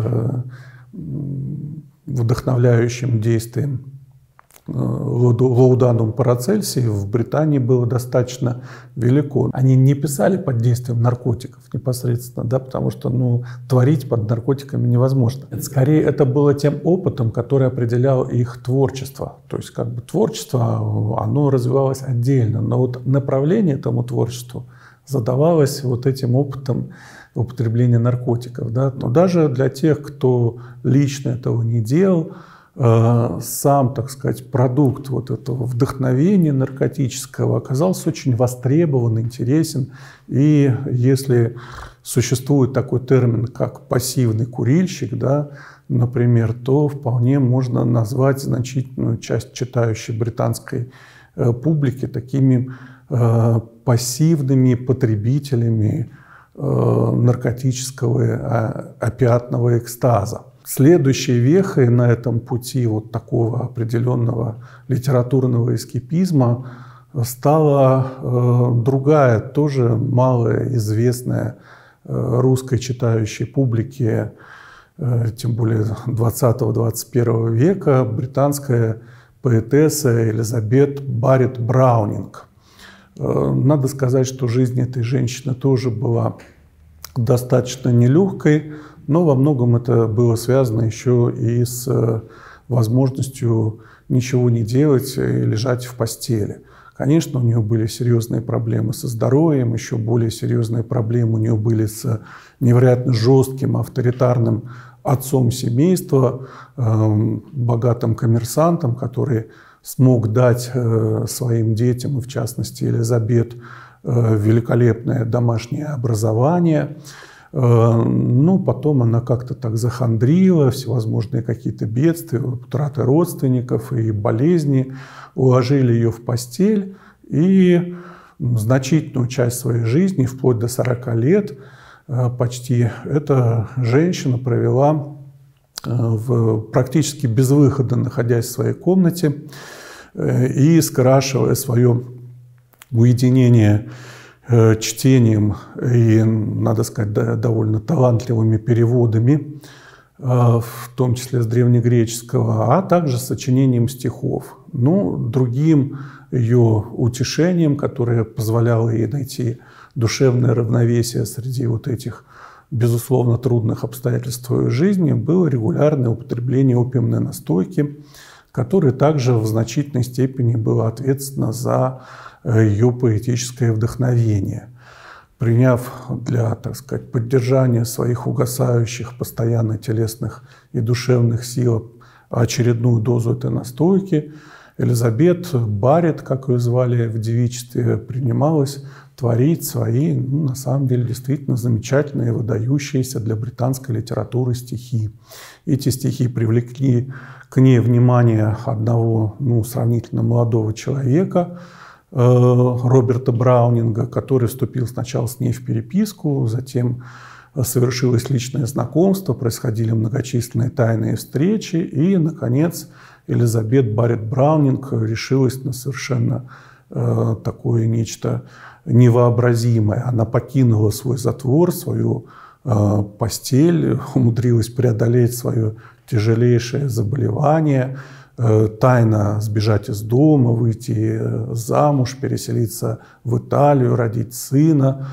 вдохновляющим действием Лауданум Парацельсии в Британии было достаточно велико. Они не писали под действием наркотиков непосредственно, да, потому что творить под наркотиками невозможно. Скорее, это было тем опытом, который определял их творчество. То есть творчество, оно развивалось отдельно, но вот направление этому творчеству задавалось вот этим опытом употребления наркотиков. Да. Но даже для тех, кто лично этого не делал, сам, так сказать, продукт вот этого вдохновения наркотического оказался очень востребован, интересен. И если существует такой термин, как пассивный курильщик, да, например, то вполне можно назвать значительную часть читающей британской публики такими пассивными потребителями наркотического опиатного экстаза. Следующей вехой на этом пути вот такого определенного литературного эскепизма стала другая, тоже малоизвестная русской читающей публике тем более 20-21 века, британская поэтесса Элизабет Барретт Браунинг. Надо сказать, что жизнь этой женщины тоже была достаточно нелегкой, но во многом это было связано еще и с возможностью ничего не делать и лежать в постели. Конечно, у нее были серьезные проблемы со здоровьем, еще более серьезные проблемы у нее были с невероятно жестким, авторитарным отцом семейства, богатым коммерсантом, который смог дать своим детям, и в частности Элизабет, великолепное домашнее образование. Но потом она как-то так захандрила, всевозможные какие-то бедствия, утраты родственников и болезни уложили ее в постель, и значительную часть своей жизни, вплоть до 40 лет, почти эта женщина провела практически без выхода, находясь в своей комнате и скрашивая свое уединение чтением и, надо сказать, довольно талантливыми переводами, в том числе с древнегреческого, а также сочинением стихов. Ну, другим ее утешением, которое позволяло ей найти душевное равновесие среди вот этих, безусловно, трудных обстоятельств своей жизни, было регулярное употребление опиумной настойки, которое также в значительной степени было ответственно за ее поэтическое вдохновение. Приняв для, так сказать, поддержания своих угасающих постоянно телесных и душевных сил очередную дозу этой настойки, Элизабет Барретт, как ее звали в девичестве, принималась творить свои, на самом деле, действительно замечательные, выдающиеся для британской литературы стихи. Эти стихи привлекли к ней внимание одного, сравнительно молодого человека, Роберта Браунинга, который вступил сначала с ней в переписку, затем совершилось личное знакомство, происходили многочисленные тайные встречи, и, наконец, Элизабет Барретт Браунинг решилась на совершенно такое нечто невообразимое. Она покинула свой затвор, свою постель, умудрилась преодолеть свое тяжелейшее заболевание, тайно сбежать из дома, выйти замуж, переселиться в Италию, родить сына.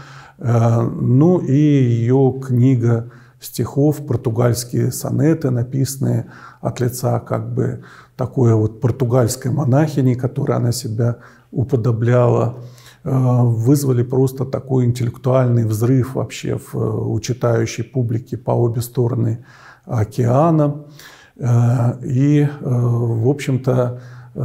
Ну и ее книга стихов, португальские сонеты, написанные от лица как бы такой вот португальской монахини, которой она себя уподобляла, вызвали просто такой интеллектуальный взрыв вообще у читающей публики по обе стороны океана. И, в общем-то,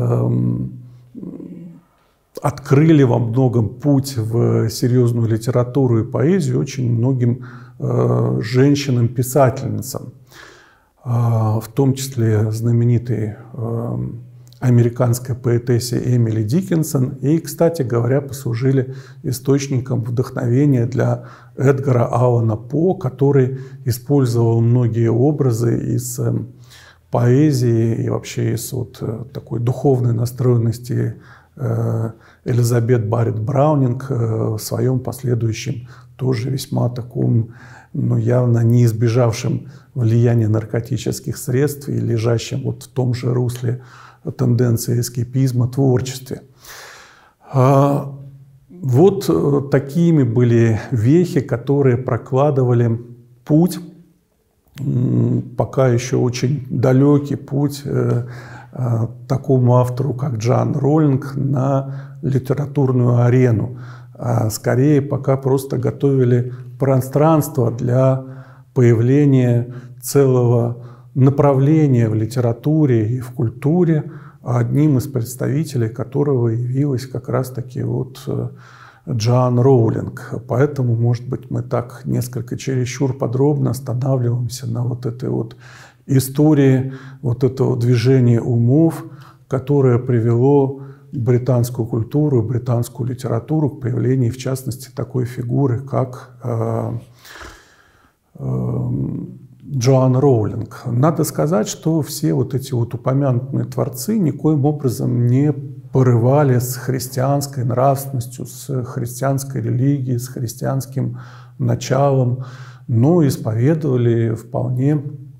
открыли во многом путь в серьезную литературу и поэзию очень многим женщинам-писательницам, в том числе знаменитой американской поэтессе Эмили Диккенсон, и, кстати говоря, послужили источником вдохновения для Эдгара Аллана По, который использовал многие образы из поэзии и вообще из такой духовной настроенности Элизабет Барретт Браунинг в своем последующем, тоже весьма таком, явно не избежавшем влияния наркотических средств и лежащем в том же русле тенденции эскапизма творчестве. Вот такими были вехи, которые прокладывали путь, пока еще очень далекий путь такому автору, как Джоан Роулинг, на литературную арену. Скорее, пока просто готовили пространство для появления целого направления в литературе и в культуре, одним из представителей которого явилась как раз-таки Джоан Роулинг. Поэтому, может быть, мы так несколько чересчур подробно останавливаемся на этой истории этого движения умов, которое привело британскую культуру, британскую литературу к появлению, в частности, такой фигуры, как Джоан Роулинг. Надо сказать, что все эти упомянутые творцы никоим образом не порывали с христианской нравственностью, с христианской религией, с христианским началом, но исповедовали вполне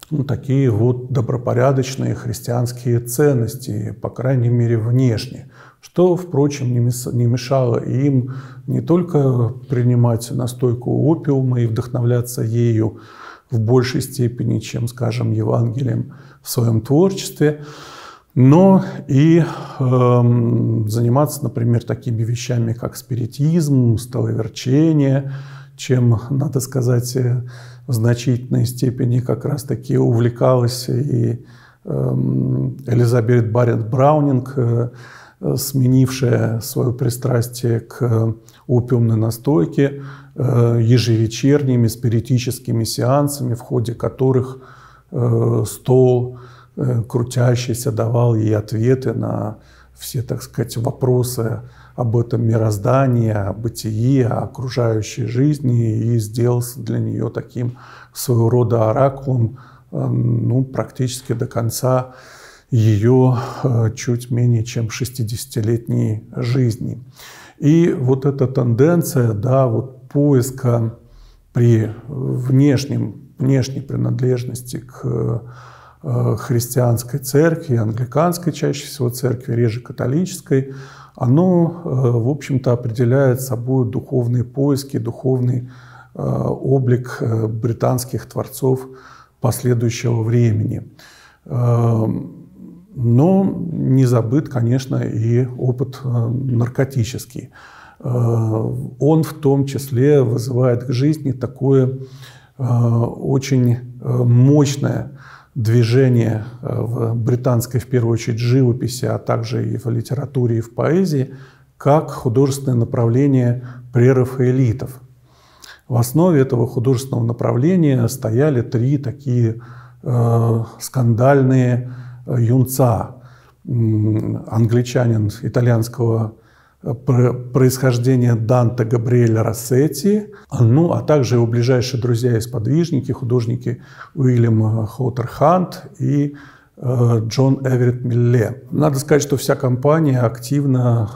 такие вот добропорядочные христианские ценности, по крайней мере, внешне. Что, впрочем, не мешало им не только принимать настойку опиума и вдохновляться ею в большей степени, чем, скажем, Евангелием в своем творчестве, но и заниматься, например, такими вещами, как спиритизм, столоверчение, чем, надо сказать, в значительной степени как раз-таки увлекалась и Элизабет Барретт Браунинг, сменившая свое пристрастие к опиумной настойке ежевечерними спиритическими сеансами, в ходе которых стол крутящийся давал ей ответы на все, так сказать, вопросы об этом мироздании, о бытии, о окружающей жизни, и сделался для нее таким своего рода оракулом, практически до конца ее чуть менее чем 60-летней жизни. И вот эта тенденция, поиска при внешней принадлежности к христианской церкви, англиканской чаще всего церкви, реже католической, оно, в общем-то, определяет собой духовные поиски, духовный облик британских творцов последующего времени. Но не забыт, конечно, и опыт наркотический. Он в том числе вызывает к жизни такое очень мощное движение в британской, в первую очередь, живописи, а также и в литературе, и в поэзии, как художественное направление прерафаэлитов. В основе этого художественного направления стояли три такие скандальные юнца. Англичанин итальянского происхождения Данте Габриэль Россетти, а также его ближайшие друзья и сподвижники, художники Уильям Хоттер Хант и Джон Эверетт Милле. Надо сказать, что вся компания активно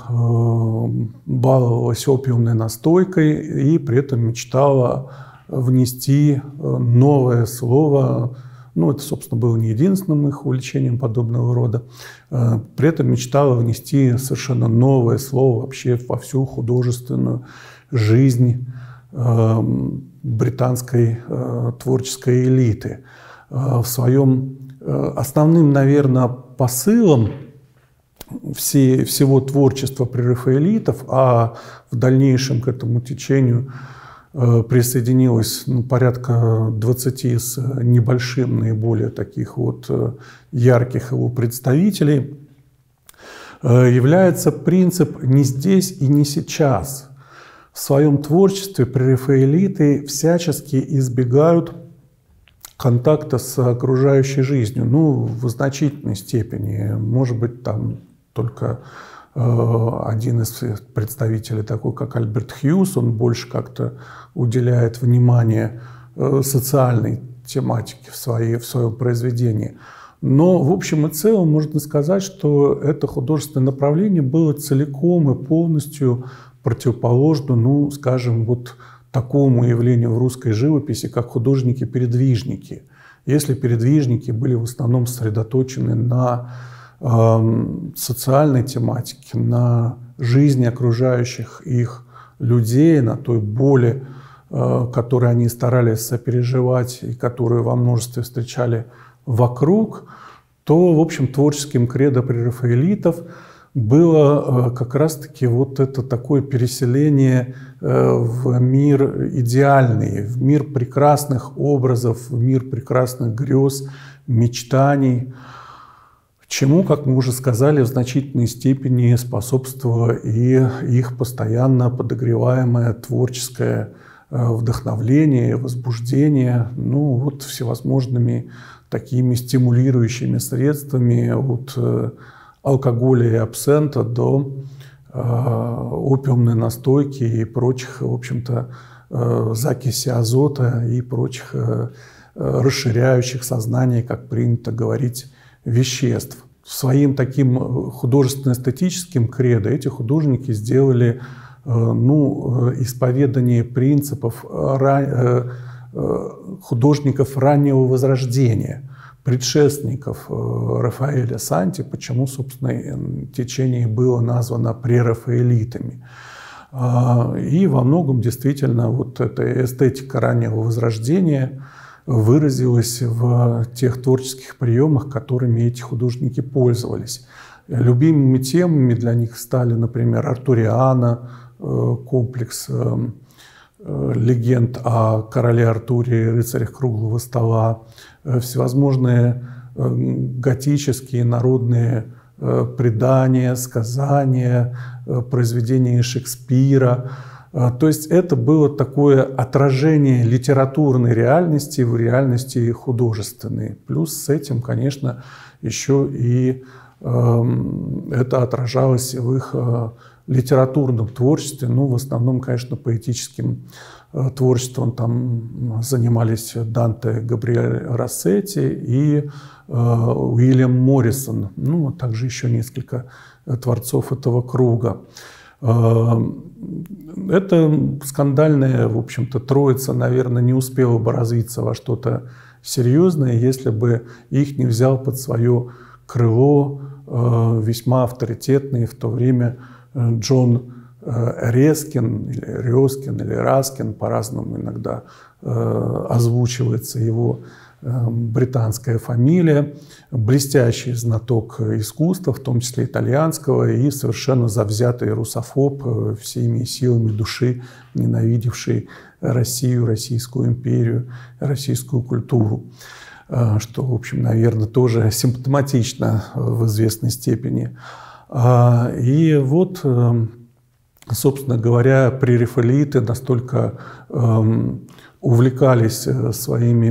баловалась опиумной настойкой и при этом мечтала внести новое слово. Это, собственно, было не единственным их увлечением подобного рода. При этом мечтала внести совершенно новое слово вообще во всю художественную жизнь британской творческой элиты. В своем основным, наверное, посылом всего творчества прерафаэлитов, а в дальнейшем к этому течению присоединилось порядка 20 с небольшим наиболее таких вот ярких его представителей, является принцип «не здесь и не сейчас». В своем творчестве прерафаэлиты всячески избегают контакта с окружающей жизнью, в значительной степени. Может быть, там только один из представителей, такой как Альберт Хьюз, он больше как-то уделяет внимание социальной тематике в своем произведении. Но в общем и целом можно сказать, что это художественное направление было целиком и полностью противоположно, скажем, вот такому явлению в русской живописи, как художники-передвижники. Если передвижники были в основном сосредоточены на социальной тематике, на жизни окружающих их людей, на той боли, которую они старались сопереживать и которую во множестве встречали вокруг, то, в общем, творческим кредо прерафаэлитов было как раз-таки вот это такое переселение в мир идеальный, в мир прекрасных образов, в мир прекрасных грез, мечтаний, чему, как мы уже сказали, в значительной степени способствовало и их постоянно подогреваемое творческое вдохновление, возбуждение, всевозможными такими стимулирующими средствами от алкоголя и абсента до опиумной настойки и прочих, в общем-то, закиси азота и прочих расширяющих сознание, как принято говорить, веществ. Своим таким художественно-эстетическим кредо эти художники сделали исповедание принципов художников раннего Возрождения, предшественников Рафаэля Санти, почему, собственно, течение было названо прерафаэлитами. И во многом действительно вот эта эстетика раннего Возрождения выразилась в тех творческих приемах, которыми эти художники пользовались. Любимыми темами для них стали, например, Артуриана, комплекс легенд о короле Артуре и рыцарях круглого стола, всевозможные готические народные предания, сказания, произведения Шекспира. То есть это было такое отражение литературной реальности в реальности художественной. Плюс с этим, конечно, еще и это отражалось в их литературном творчестве, ну, в основном, конечно, поэтическим творчеством там занимались Данте, Габриэль Россетти и Уильям Моррисон, ну, а также еще несколько творцов этого круга. Эта скандальная, в общем-то, троица, наверное, не успела бы развиться во что-то серьезное, если бы их не взял под свое крыло весьма авторитетный в то время Джон Рескин, или Рёскин, или Раскин, по-разному иногда озвучивается его британская фамилия, блестящий знаток искусства, в том числе итальянского, и совершенно завзятый русофоб, всеми силами души ненавидевший Россию, Российскую империю, российскую культуру, что, в общем, наверное, тоже симптоматично в известной степени. И вот, собственно говоря, прерафаэлиты настолько увлекались своими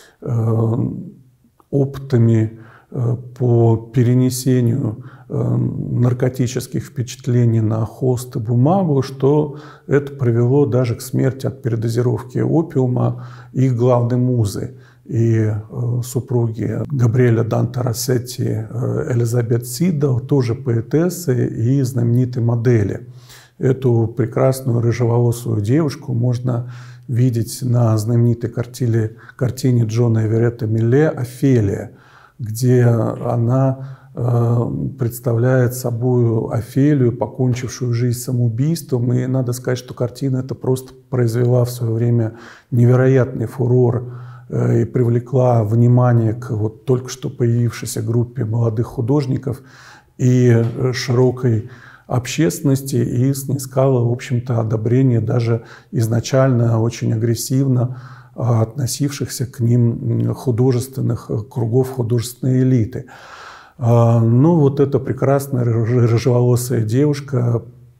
опытами по перенесению наркотических впечатлений на холст и бумагу, что это привело даже к смерти от передозировки опиума их главной музы и супруги Габриэля Данте Россетти Элизабет Сидал, тоже поэтессы и знаменитой модели. Эту прекрасную рыжеволосую девушку можно видеть на знаменитой картине Джона Эверетта Милле «Офелия», где она представляет собой Офелию, покончившую жизнь самоубийством. И надо сказать, что картина эта просто произвела в свое время невероятный фурор и привлекла внимание к вот только что появившейся группе молодых художников и широкой общественности, и снискала, в общем-то, одобрение даже изначально очень агрессивно относившихся к ним художественных кругов, художественной элиты. Но вот эта прекрасная рыжеволосая девушка,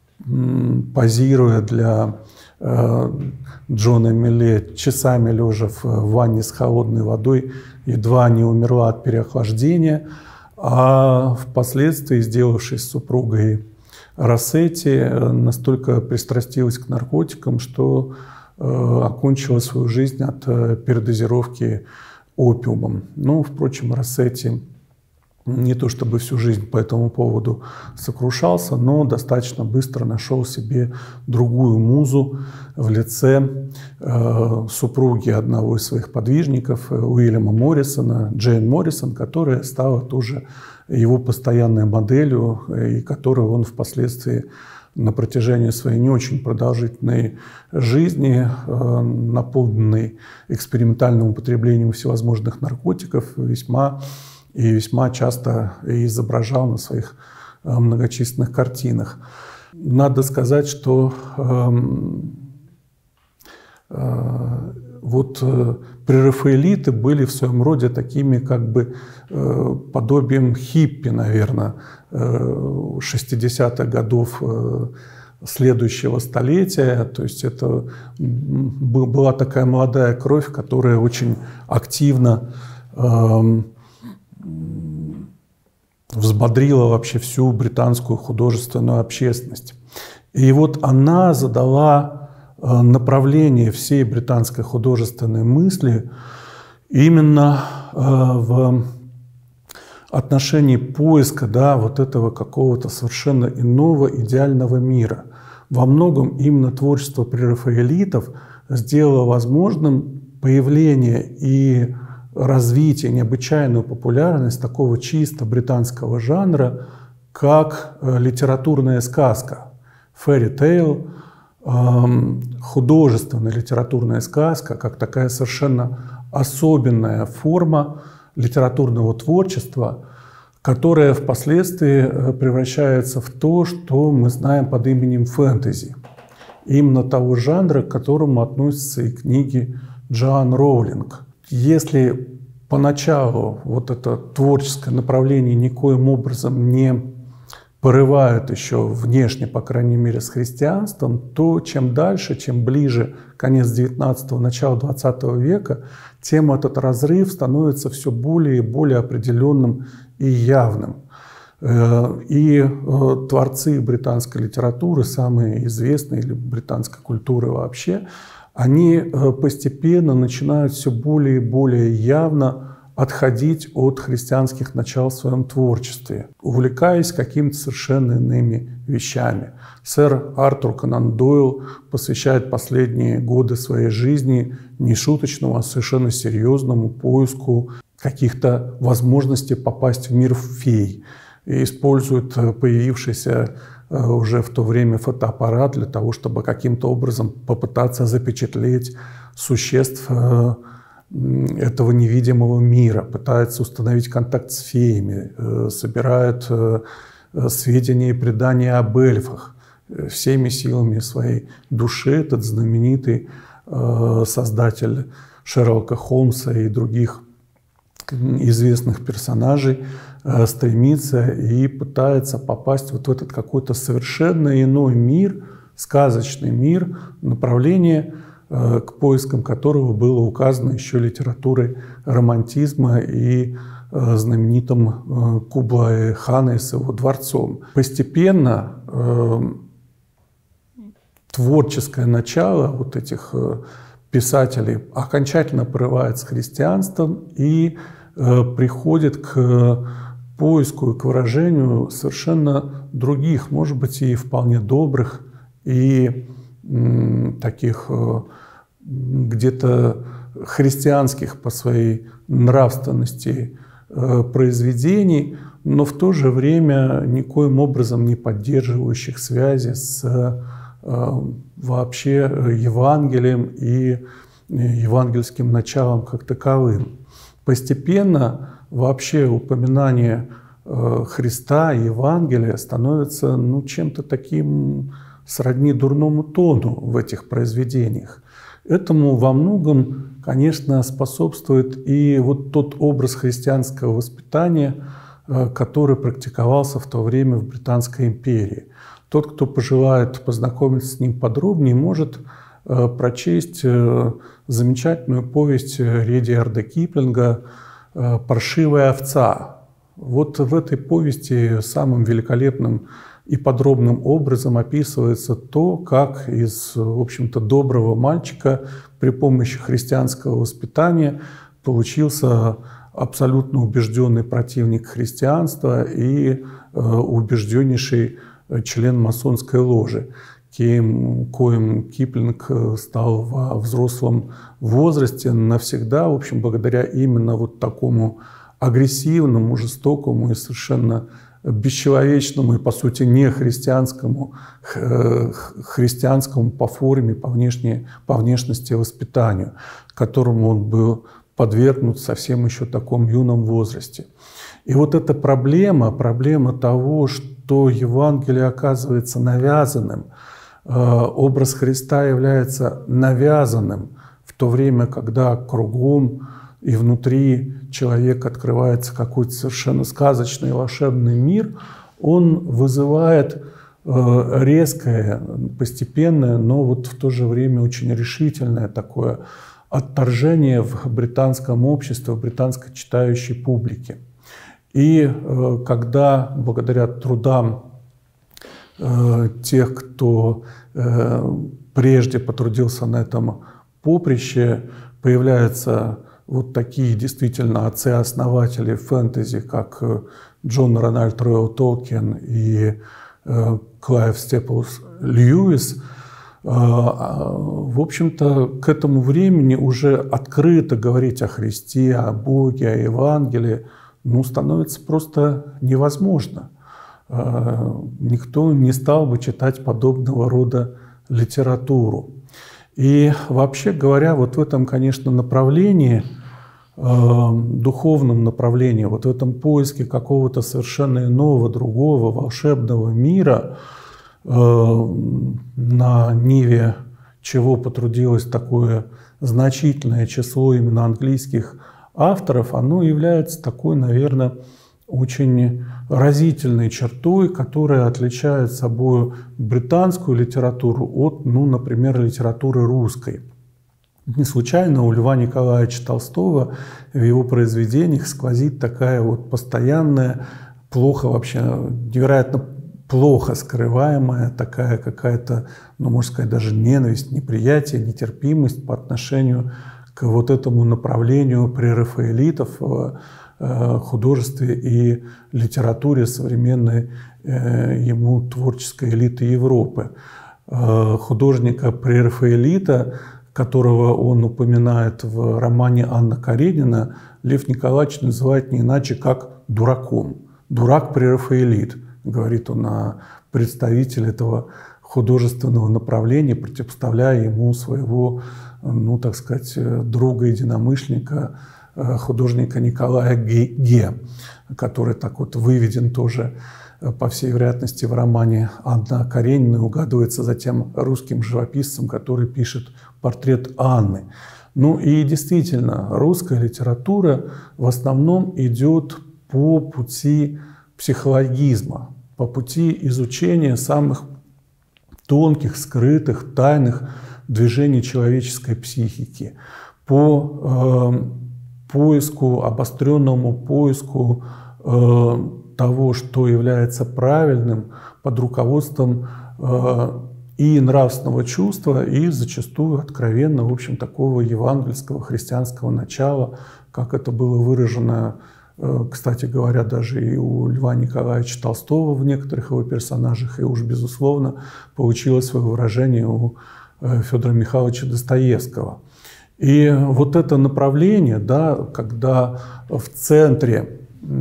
позируя для Джона Милле, часами лежа в ванне с холодной водой, едва не умерла от переохлаждения, а впоследствии, сделавшись супругой Россетти, настолько пристрастилась к наркотикам, что окончила свою жизнь от передозировки опиумом. Ну, впрочем, Россетти не то чтобы всю жизнь по этому поводу сокрушался, но достаточно быстро нашел себе другую музу в лице супруги одного из своих подвижников, Уильяма Моррисона, Джейн Моррисон, которая стала тоже его постоянной моделью, и которую он впоследствии на протяжении своей не очень продолжительной жизни, наполненной экспериментальным употреблением всевозможных наркотиков, весьма часто изображал на своих многочисленных картинах. Надо сказать, что вот прерафаэлиты были в своем роде такими как бы подобием хиппи, наверное, 60-х годов следующего столетия. То есть это была такая молодая кровь, которая очень активно взбодрила вообще всю британскую художественную общественность. И вот она задала направление всей британской художественной мысли именно в отношении поиска, да, вот этого какого-то совершенно иного идеального мира. Во многом именно творчество прерафаэлитов сделало возможным появление и развитие, необычайную популярность такого чисто британского жанра, как литературная сказка, fairy tale, художественная литературная сказка, как такая совершенно особенная форма литературного творчества, которая впоследствии превращается в то, что мы знаем под именем фэнтези. Именно того жанра, к которому относятся и книги Джоан Роулинг. Если поначалу вот это творческое направление никоим образом не порывает еще внешне, по крайней мере, с христианством, то чем дальше, чем ближе конец XIX, начало XX века, тем этот разрыв становится все более и более определенным и явным. И творцы британской литературы, самые известные, или британской культуры вообще, они постепенно начинают все более и более явно отходить от христианских начал в своем творчестве, увлекаясь какими-то совершенно иными вещами. Сэр Артур Конан Дойл посвящает последние годы своей жизни не шуточному, а совершенно серьезному поиску каких-то возможностей попасть в мир фей. И использует появившийся уже в то время фотоаппарат для того, чтобы каким-то образом попытаться запечатлеть существ этого невидимого мира, пытается установить контакт с феями, собирает сведения и предания об эльфах. Всеми силами своей души этот знаменитый создатель Шерлока Холмса и других известных персонажей стремится и пытается попасть вот в этот какой-то совершенно иной мир, сказочный мир, направление, к поискам которого было указано еще литературой романтизма и знаменитым Кублай-Ханой с его дворцом. Постепенно творческое начало вот этих писателей окончательно порывает с христианством и приходит к поиску и к выражению совершенно других, может быть, и вполне добрых, и таких где-то христианских по своей нравственности произведений, но в то же время никоим образом не поддерживающих связи с вообще Евангелием и евангельским началом как таковым. Постепенно вообще упоминание Христа и Евангелия становится чем-то таким сродни дурному тону в этих произведениях. Этому во многом, конечно, способствует и вот тот образ христианского воспитания, который практиковался в то время в Британской империи. Тот, кто пожелает познакомиться с ним подробнее, может прочесть замечательную повесть Редьярда Киплинга «Паршивая овца». Вот в этой повести самым великолепным и подробным образом описывается то, как из, в общем-то, доброго мальчика при помощи христианского воспитания получился абсолютно убежденный противник христианства и убежденнейший член масонской ложи, коим Киплинг стал во взрослом возрасте навсегда, в общем, благодаря именно вот такому агрессивному, жестокому и совершенно бесчеловечному и, по сути, не христианскому, христианскому по форме, по внешности воспитанию, которому он был подвергнут совсем еще в таком юном возрасте. И вот эта проблема того, что Евангелие оказывается навязанным, образ Христа является навязанным в то время, когда кругом и внутри человека открывается какой-то совершенно сказочный волшебный мир, он вызывает резкое, постепенное, но вот в то же время очень решительное такое отторжение в британском обществе, в британской читающей публике. И когда благодаря трудам тех, кто прежде потрудился на этом поприще, появляются вот такие действительно отцы-основатели фэнтези, как Джон Рональд Ройл Толкин и Клайв Степлс Льюис, В общем-то, к этому времени уже открыто говорить о Христе, о Боге, о Евангелии, становится просто невозможно. Никто не стал бы читать подобного рода литературу. И вообще говоря, вот в этом, конечно, направлении, духовном направлении, вот в этом поиске какого-то совершенно иного, другого, волшебного мира, на ниве чего потрудилось такое значительное число именно английских авторов, оно является такой, наверное, очень разительной чертой, которая отличает собой британскую литературу от, например, литературы русской. Не случайно у Льва Николаевича Толстого в его произведениях сквозит такая вот постоянная, невероятно плохо скрываемая такая какая-то, можно сказать, даже ненависть, неприятие, нетерпимость по отношению к вот этому направлению прерафаэлитов в художестве и литературе современной ему творческой элиты Европы. Художника прерафаэлита, которого он упоминает в романе «Анна Каренина», Лев Николаевич называет не иначе, как дураком. Дурак-прерафаэлит, говорит он о представителе этого художественного направления, противопоставляя ему своего, так сказать, друга-единомышленника, художника Николая Ге, который так вот выведен тоже, по всей вероятности, в романе «Анна Каренина», угадывается затем русским живописцем, который пишет портрет Анны. И действительно, русская литература в основном идет по пути психологизма, по пути изучения самых тонких, скрытых, тайных движений человеческой психики, по поиску, обостренному поиску того, что является правильным, под руководством и нравственного чувства, и зачастую откровенно, в общем, такого евангельского христианского начала, как это было выражено, кстати говоря, даже и у Льва Николаевича Толстого в некоторых его персонажах, и уж, безусловно, получилось свое выражение у Федора Михайловича Достоевского. И вот это направление, когда в центре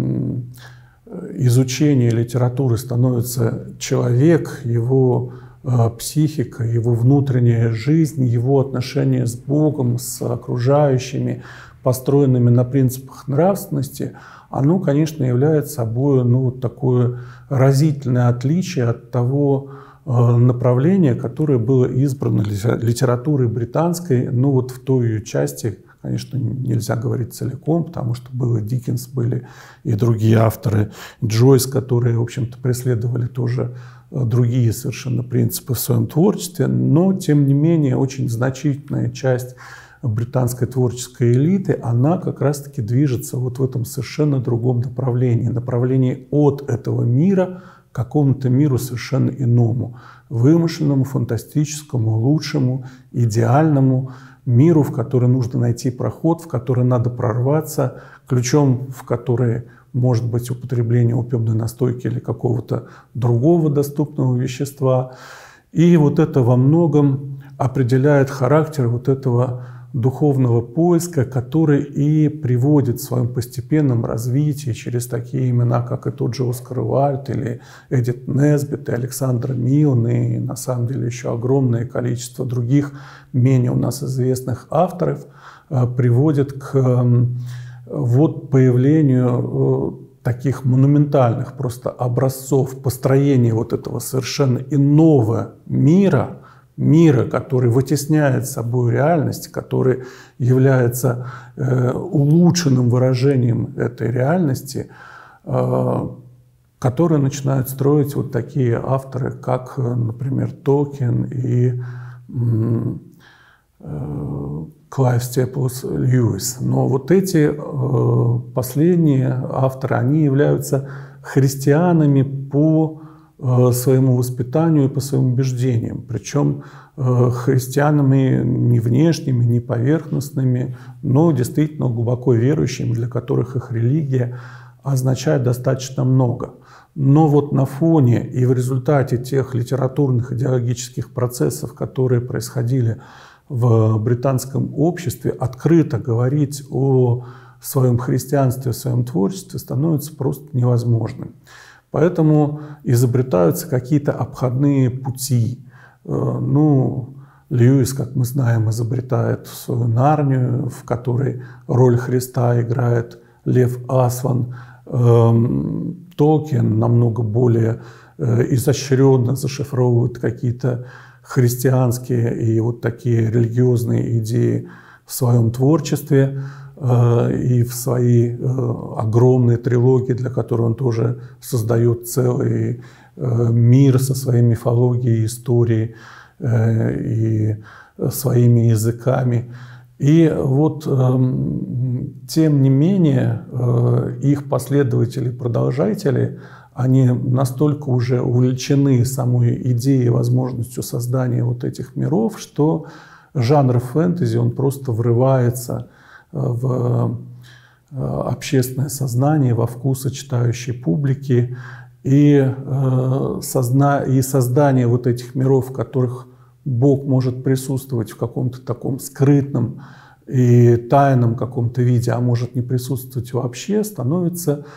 изучения литературы становится человек, его психика, его внутренняя жизнь, его отношения с Богом, с окружающими, построенными на принципах нравственности, оно, конечно, является собой такое разительное отличие от того направления, которое было избрано литературой британской, вот в той ее части, конечно, нельзя говорить целиком, потому что был и Диккенс, были и другие авторы, Джойс, которые, в общем-то, преследовали тоже другие совершенно принципы в своем творчестве, но, тем не менее, очень значительная часть британской творческой элиты, она как раз-таки движется вот в этом совершенно другом направлении от этого мира к какому-то миру совершенно иному, вымышленному, фантастическому, лучшему, идеальному миру, в который нужно найти проход, в который надо прорваться, ключом в который может быть употребление опиумной настойки или какого-то другого доступного вещества. И вот это во многом определяет характер вот этого духовного поиска, который и приводит в своем постепенном развитии через такие имена, как и тот же Оскар Уайльд, или Эдит Несбит, и Александра Милн, и на самом деле еще огромное количество других, менее у нас известных авторов, приводит к появлению таких монументальных просто образцов построения вот этого совершенно иного мира, который вытесняет собой реальность, который является улучшенным выражением этой реальности, которые начинают строить вот такие авторы, как, например, Толкин и Клайв Степлс Льюис. Но вот эти последние авторы, они являются христианами по своему воспитанию и по своим убеждениям. Причем христианами не внешними, не поверхностными, но действительно глубоко верующими, для которых их религия, означает достаточно много. Но вот на фоне и в результате тех литературных идеологических процессов, которые происходили в британском обществе, открыто говорить о своем христианстве, о своем творчестве становится просто невозможным. Поэтому изобретаются какие-то обходные пути. Льюис, как мы знаем, изобретает свою Нарнию, в которой роль Христа играет Лев Асван. Толкин намного более изощренно зашифровывает какие-то христианские и вот такие религиозные идеи в своем творчестве и в своей огромной трилогии, для которой он тоже создает целый мир со своей мифологией, историей и своими языками. И вот, тем не менее, их последователи, продолжатели, они настолько уже увлечены самой идеей, возможностью создания вот этих миров, что жанр фэнтези, он просто врывается в общественное сознание, во вкусы читающей публики. И создание вот этих миров, в которых Бог может присутствовать в каком-то таком скрытном и тайном каком-то виде, а может не присутствовать вообще, становится,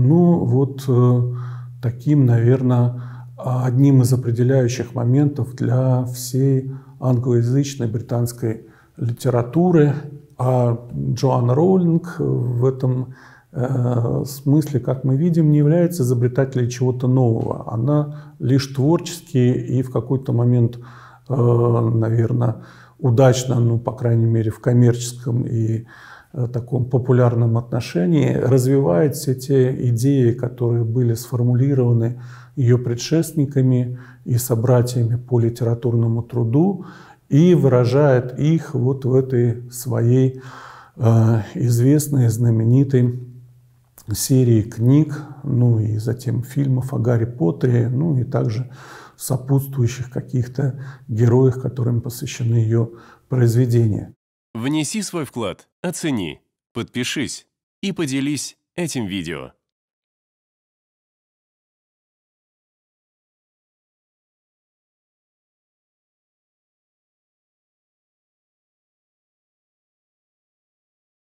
таким, наверное, одним из определяющих моментов для всей англоязычной британской литературы. А Джоанна Роулинг в этом смысле, как мы видим, не является изобретателем чего-то нового. Она лишь творчески и в какой-то момент, наверное, удачно, по крайней мере, в коммерческом и таком популярном отношении, развивает все те идеи, которые были сформулированы ее предшественниками и собратьями по литературному труду, и выражает их вот в этой своей известной, знаменитой серии книг, и затем фильмов о Гарри Поттере, и также сопутствующих каких-то героях, которым посвящены ее произведения. Внеси свой вклад, оцени, подпишись и поделись этим видео.